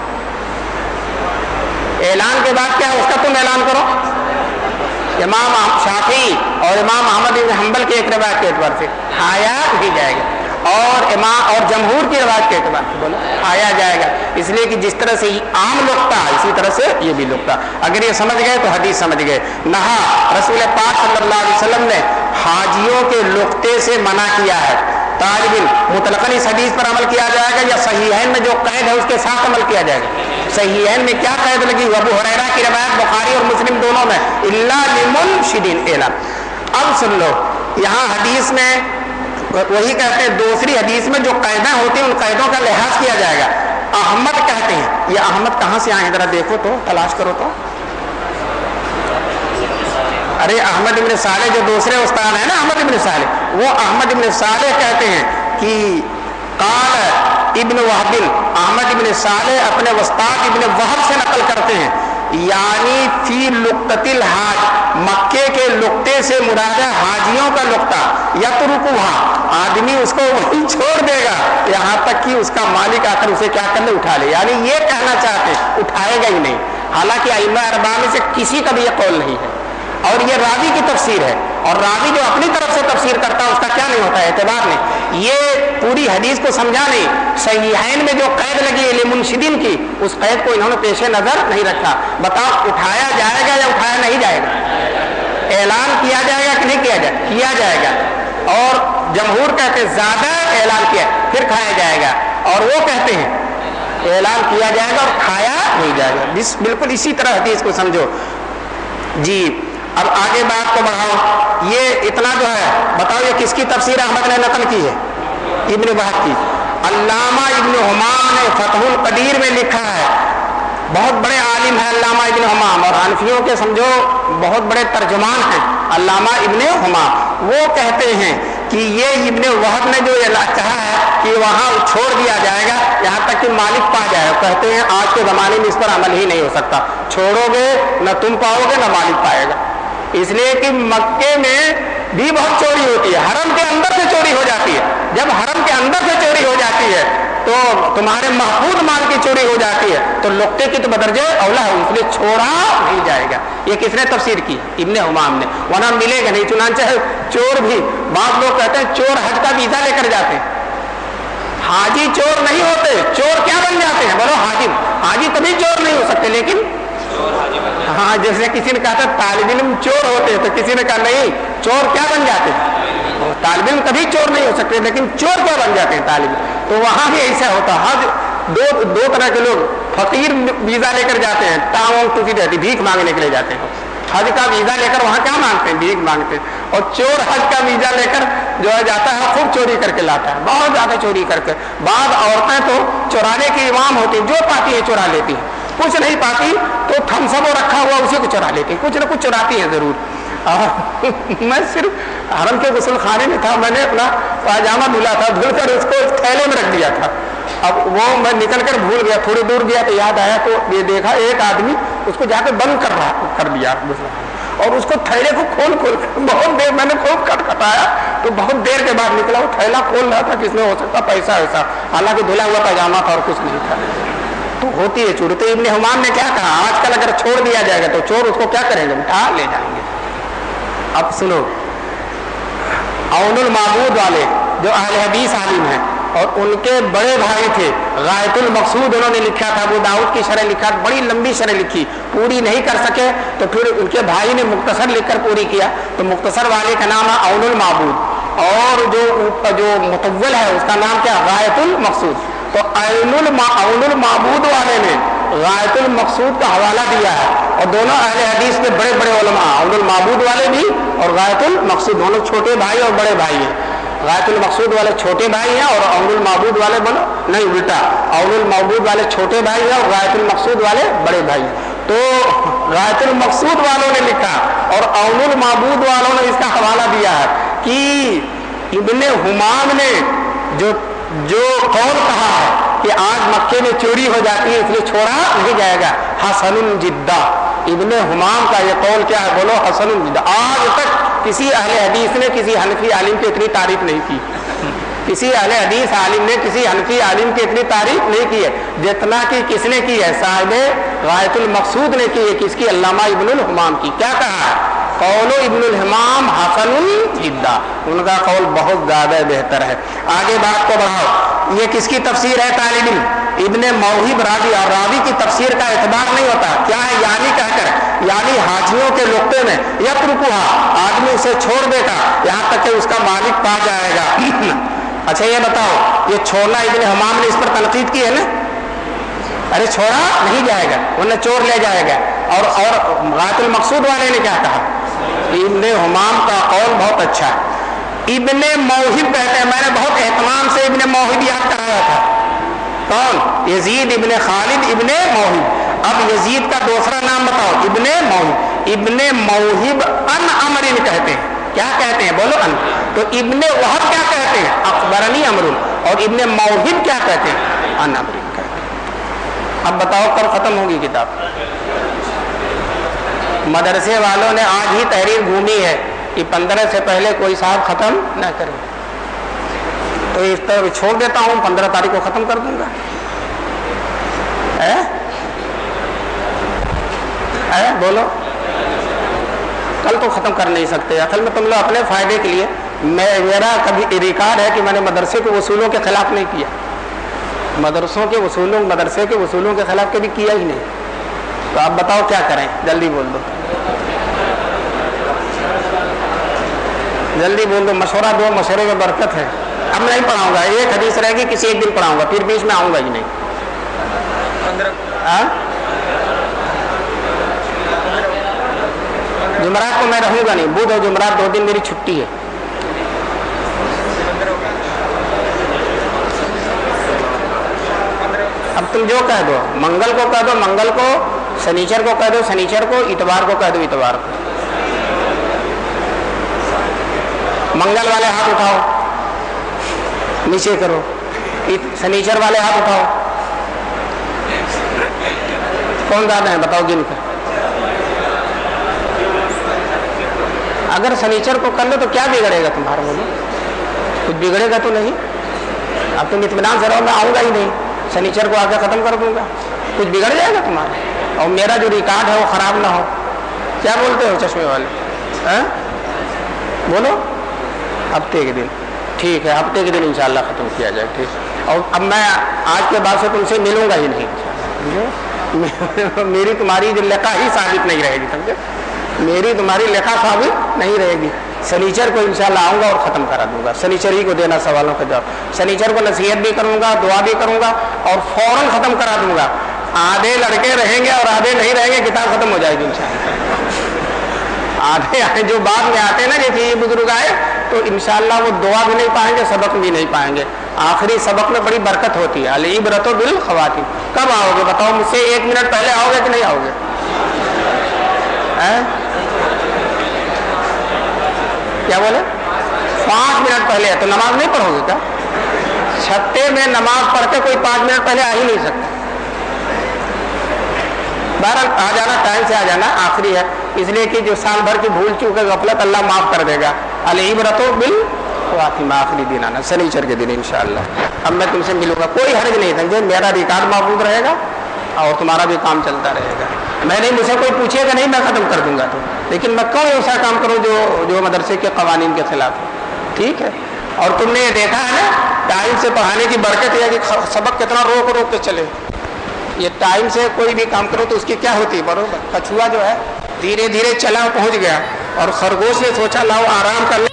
اعلان کے بعد کیا ہے اس کا تم اعلان کرو. امام شافعی اور امام احمد بن حنبل کے ایک روایت کے اعتبار سے آیا بھی جائے گا اور امام اور جمہور کی روایت کے اعتبار سے بولو آیا جائے گا. اس لیے کہ جس طرح سے عام نقطہ اسی طرح سے یہ بھی نقطہ. اگر یہ سمجھ گئے تو حدیث سمجھ گئے. نہا رسول پاک صلی اللہ علیہ وسلم نے حاجیوں کے نقطے سے منع کیا ہے. طالب مطلقاً اس حدیث پر عمل کیا جائے گا یا صحیحین میں جو قید ہے اس کے ساتھ عمل کیا جائے گا؟ صحیحین میں کیا قید لگی؟ ابو ہریرہ کی روایت بخاری اور مسلم دونوں میں الا لمنشدین اعلان. اب سن لو, یہاں حدیث میں وہی کہتے ہیں دوسری حدیث میں جو قیدیں ہوتی ہیں ان قیدوں کا لحاظ کیا جائے گا. احمد کہتے ہیں, یہ احمد کہاں سے آئے ذرا دیکھو تو, تلاش کرو تو. ارے احمد ابن صالح جو دوسرے استاد ہیں نا احمد ابن صالح, وہ احمد ابن صالح کہتے ہیں کہ قال ابن وہب, احمد ابن صالح اپنے استاد ابن وہب سے نقل کرتے ہیں یعنی فی لقطۃ الحاج, مکے کے نقطے سے مراد ہے حاجیوں کا نقطہ. یترکوہا, آدمی اس کو وہیں چھوڑ دے گا یہاں تک کہ اس کا مالک آ کر اسے کیا کرنے اٹھا لے. یعنی یہ کہنا چاہتے ہیں اٹھائے گا ہی نہیں. حالانکہ ائمہ اربعہ میں سے کسی کا بھی یہ قول نہیں ہے اور یہ راوی کی تفسیر ہے, اور راوی جو اپنی طرف سے تفسیر کرتا ہے اس کا کیا نہیں ہوتا ہے اعتبار نہیں. یہ پوری حدیث کو سمجھا نہیں. صحیحین میں جو قید لگی ہے منشدین کی, اس قید کو انہوں نے پیش نظر نہیں رکھا. بتاؤ اٹھایا جائے گا یا اٹھایا نہیں جائے گا؟ اعلان کیا جائے گا کہ نہیں کیا جائے کیا جائے گا. اور جمہور کہتے ہیں زیادہ اعلان کیا پھر کھایا جائے گا, اور وہ کہتے ہیں اعلان کیا جائے گا اور کھایا نہیں جائے گا. بالکل اسی طرح حدیث کو سمجھو جی. اب آگے بات کو بڑھاؤ. یہ اتنا جو ہے بتاؤ یہ کس کی تفسیر احمد نے نقل کی ہے؟ ابن وہب کی. علامہ ابن حمام نے فتح القدیر میں لکھا ہے, بہت بڑے عالم ہیں علامہ ابن حمام, اور حنفیوں کے سمجھو بہت بڑے ترجمان ہیں علامہ ابن حمام. وہ کہتے ہیں کہ یہ ابن وہب نے جو کہا ہے کہ وہاں چھوڑ دیا جائے گا یہاں تک کہ مالک پا جائے گا, کہتے ہیں آج کے زمانے میں اس پر عمل ہی نہیں ہو سکتا. چھوڑو گے نہ تم پاؤ گے نہ مالک پائے گا, اس لیے کہ مکے میں بھی بہت چوری ہوتی ہے, حرم کے اندر سے چوری ہو جاتی ہے. جب حرم کے اندر سے چوری ہو جاتی ہے تو تمہارے محفوظ مال کی چوری ہو جاتی ہے تو لقطے کی تو بدرجہ اولا ہے, اس لیے چھوڑا نہیں جائے گا. یہ کس نے تفسیر کی؟ ابن حمام نے. ورنہ ملے گا نہیں. چنانچہ چور بھی بعض لوگ کہتے ہیں چور حج کا ویزا لے کر جاتے ہیں, حاجی چور نہیں ہوتے. چور کیا بن جاتے ہیں؟ بولو حاجی. حاجی کبھی چور نہیں ہو سکتے, لیکن ہاں جیسے کسی نے کہا تھا طالب علم چور ہوتے ہیں, تو کسی نے کہا نہیں, چور کیا بن جاتے ہیں؟ طالب علم کبھی چور نہیں ہو سکتے, لیکن چور کیا بن جاتے ہیں؟ طالب علم. تو وہاں بھی ایسا ہوتا. حج دو دو طرح کے لوگ, فقیر ویزا لے کر جاتے ہیں, ٹاؤن ٹوکی رہتی, بھیک مانگنے کے لیے جاتے ہیں. حج کا ویزا لے کر وہاں کیا مانگتے ہیں؟ بھیک مانگتے ہیں. اور چور حج کا ویزا لے کر جو ہے جاتا ہے خوب چوری کر کے لاتا ہے, بہت زیادہ چوری کر کے. بعض عورتیں تو چورانے کی امام ہوتی ہیں, جو پاتی ہے چورا لیتی ہیں, کچھ نہیں پاتی تو تھمس اپ رکھا ہوا اسی کو چرا لیتی ہیں, کچھ نہ کچھ چراتی ہیں ضرور. میں صرف حرم کے غسل خانے میں تھا, میں نے اپنا پاجامہ دھلا تھا, دھل کر اس کو تھیلے میں رکھ دیا تھا. اب وہ میں نکل کر بھول گیا, تھوڑی دور گیا تو یاد آیا, تو یہ دیکھا ایک آدمی اس کو جا کے بند کر رہا کر دیا غسل خانے, اور اس کو تھیلے کو کھول کھول بہت دیر میں نے خوب کٹ کٹایا, تو بہت دیر کے بعد نکلا وہ تھیلا کھول رہا تھا, کس میں ہو سکتا پیسہ ویسا, حالانکہ دھلا ہوا پاجامہ تھا اور کچھ نہیں تھا. تو ہوتی ہے چوری. تو ابن حمام نے کیا کہا, آج کل اگر چھوڑ دیا جائے گا تو چور اس کو کیا کریں گے؟ اٹھا لے جائیں گے. اب سنو, عون المعبود والے جو اہل حدیث عالم ہیں, اور ان کے بڑے بھائی تھے غایت المقصود, انہوں نے لکھا تھا, ابو داؤد کی شرح لکھا, بڑی لمبی شرح لکھی, پوری نہیں کر سکے تو پھر ان کے بھائی نے مختصر لکھ کر پوری کیا. تو مختصر والے کا نام ہے عون المعبود, اور جو جو مطول ہے اس کا نام کیا؟ غایت المقصود. تو عون المعبود والے نے غایت المقصود کا حوالہ دیا ہے, اور دونوں اہل حدیث کے بڑے بڑے علماء, عون المعبود والے بھی اور غایت المقصود, دونوں چھوٹے بھائی اور بڑے بھائی ہیں. غایت المقصود والے چھوٹے بھائی ہیں اور عون المعبود والے بولو نہیں الٹا, عون المعبود والے چھوٹے بھائی ہیں اور غایت المقصود والے بڑے بھائی ہیں. تو غایت المقصود والوں نے لکھا اور عون المعبود والوں نے اس کا حوالہ دیا ہے کہ ابن حمام نے جو جو قول کہا ہے کہ آج مکے میں چوری ہو جاتی ہے اس لیے چھوڑا نہیں جائے گا, حسن جدہ. ابن حمام کا یہ قول کیا ہے؟ بولو حسن جدہ. آج تک کسی اہل حدیث نے کسی حنفی عالم کی اتنی تعریف نہیں کی, کسی اہل حدیث عالم نے کسی حنفی عالم کی اتنی تعریف نہیں کی ہے جتنا کہ کس نے کی ہے؟ صاحب غایت المقصود نے کی ہے. کس کی؟ علامہ ابن الحمام کی. کیا کہا ہے؟ قول ابن الحمام حسن جدہ, ان کا قول بہت زیادہ بہتر ہے. آگے بات کو بڑھاؤ. یہ کس کی تفسیر ہے؟ طالب علم ابن موہب راوی, اور راوی کی تفسیر کا اعتبار نہیں ہوتا. کیا ہے؟ یعنی کہہ کر, یعنی حاجیوں کے نقطے میں یترکھا, آدمی اسے چھوڑ دے گا یہاں تک کہ اس کا مالک پا جائے گا. اچھا یہ بتاؤ, یہ چھوڑنا ابن حمام نے اس پر تنقید کی ہے نا, ارے چھوڑا نہیں جائے گا ورنہ چور لے جائے گا. اور اور غایت المقصود والے نے کیا کہا؟ ابن حمام کا قول بہت اچھا ہے. ابن موہب کہتے ہیں, میں نے بہت اہتمام سے ابن موہب یاد کرایا تھا. کون؟ یزید ابن خالد ابن موہب. اب یزید کا دوسرا نام بتاؤ. ابن موہب. ابن موہب ان امرن کہتے ہیں. کیا کہتے ہیں؟ بولو ان. تو ابن وہب کیا کہتے ہیں؟ اخبرنی امر. اور ابن موہب کیا کہتے ہیں؟ ان امرن کہتے ہیں. اب بتاؤ کب ختم ہوگی کتاب؟ مدرسے والوں نے آج ہی تحریر گھومی ہے کہ پندرہ سے پہلے کوئی صاحب ختم نہ کرے, تو اس طرح چھوڑ دیتا ہوں, پندرہ تاریخ کو ختم کر دوں گا. اے اے بولو, کل تو ختم کر نہیں سکتے. اصل میں تم لوگ اپنے فائدے کے لیے, میں میرا کبھی ریکارڈ ہے کہ میں نے مدرسے کے اصولوں کے خلاف نہیں کیا, مدرسوں کے اصولوں مدرسے کے اصولوں کے خلاف کبھی کیا ہی نہیں. تو آپ بتاؤ کیا کریں؟ جلدی بول دو, جلدی بول دو, مشورہ دو, مشورے میں برکت ہے. اب نہیں پڑھاؤں گا, ایک حدیث رہے گی, کسی ایک دن پڑھاؤں گا, پھر بیچ میں آؤں گا ہی نہیں. جمعرات کو میں رہوں گا نہیں، بدھ اور جمعرات دو دن میری چھٹی ہے. اب تم جو کہہ دو، منگل کو کہہ دو منگل کو، سنیچر کو کہہ دو سنیچر کو، اتوار کو کہہ دو اتوار کو. منگل والے ہاتھ اٹھاؤ، نیچے کرو. سنیچر والے ہاتھ اٹھاؤ. کون زیادہ ہیں بتاؤ گن کر. اگر سنیچر کو کر لو تو کیا بگڑے گا تمہارا؟ بولو کچھ بگڑے گا تو نہیں. اب تم اطمینان سے رہو، میں آؤں گا ہی نہیں، سنیچر کو آ کے ختم کر دوں گا. کچھ بگڑ جائے گا تمہارا، اور میرا جو ریکارڈ ہے وہ خراب نہ ہو. کیا بولتے ہو چشمے والے؟ بولو ہفتے کے دن. ٹھیک ہے، ہفتے کے دن انشاءاللہ ختم کیا جائے. ٹھیک. اور اب میں آج کے بعد سے تم سے ملوں گا ہی نہیں. میری تمہاری جو لقا ہی ثابت نہیں رہے گی. سمجھے؟ میری تمہاری لقا ثابت نہیں رہے گی. سنیچر کو انشاءاللہ آؤں گا اور ختم کرا دوں گا. سنیچر ہی کو دینا سوالوں کا جواب. سنیچر کو نصیحت بھی کروں گا، دعا بھی کروں گا، اور فوراً ختم کرا دوں گا. آدھے لڑکے رہیں گے اور آدھے نہیں رہیں گے، کتاب ختم ہو جائے گی انشاءاللہ. آدھے آئے جو بعد میں آتے ہیں نا، جیسے یہ بزرگ آئے تو انشاءاللہ وہ دعا بھی نہیں پائیں گے، سبق بھی نہیں پائیں گے. آخری سبق میں بڑی برکت ہوتی ہے. العبرۃ بالخواتیم. کب آؤ گے بتاؤ مجھ سے؟ ایک منٹ پہلے آؤ گے کہ نہیں آؤ گے؟ کیا بولے؟ پانچ منٹ پہلے ہے تو نماز نہیں پڑھو گے کیا؟ چھتے میں نماز پڑھ کے کوئی پانچ منٹ پہلے آ ہی نہیں سکتا. بہرحال آ جانا، ٹائم سے آ جانا. آخری ہے اس لیے کہ جو سال بھر کی بھول چوک ہے، غفلت، اللہ معاف کر دے گا. العبرۃ بالخواتیم. آخری دن آنا، سنیچر کے دن انشاءاللہ. اب میں تم سے ملوں گا، کوئی حرج نہیں. سمجھے؟ میرا ریکارڈ محفوظ رہے گا اور تمہارا بھی کام چلتا رہے گا. میں نہیں، مجھ سے کوئی پوچھے گا نہیں، میں ختم کر دوں گا. تو لیکن میں کون ایسا کام کروں جو جو مدرسے کے قوانین کے خلاف ہے. ٹھیک ہے. اور تم نے یہ دیکھا ہے نا، ٹائم سے پڑھانے کی برکت ہے کہ سبق کتنا روک روک کے چلے. یہ ٹائم سے کوئی بھی کام کرو تو اس کی کیا ہوتی ہے؟ برابر کچھوا جو ہے دھیرے دھیرے چلا پہنچ گیا، اور خرگوش نے سوچا لاؤ آرام کر لیں.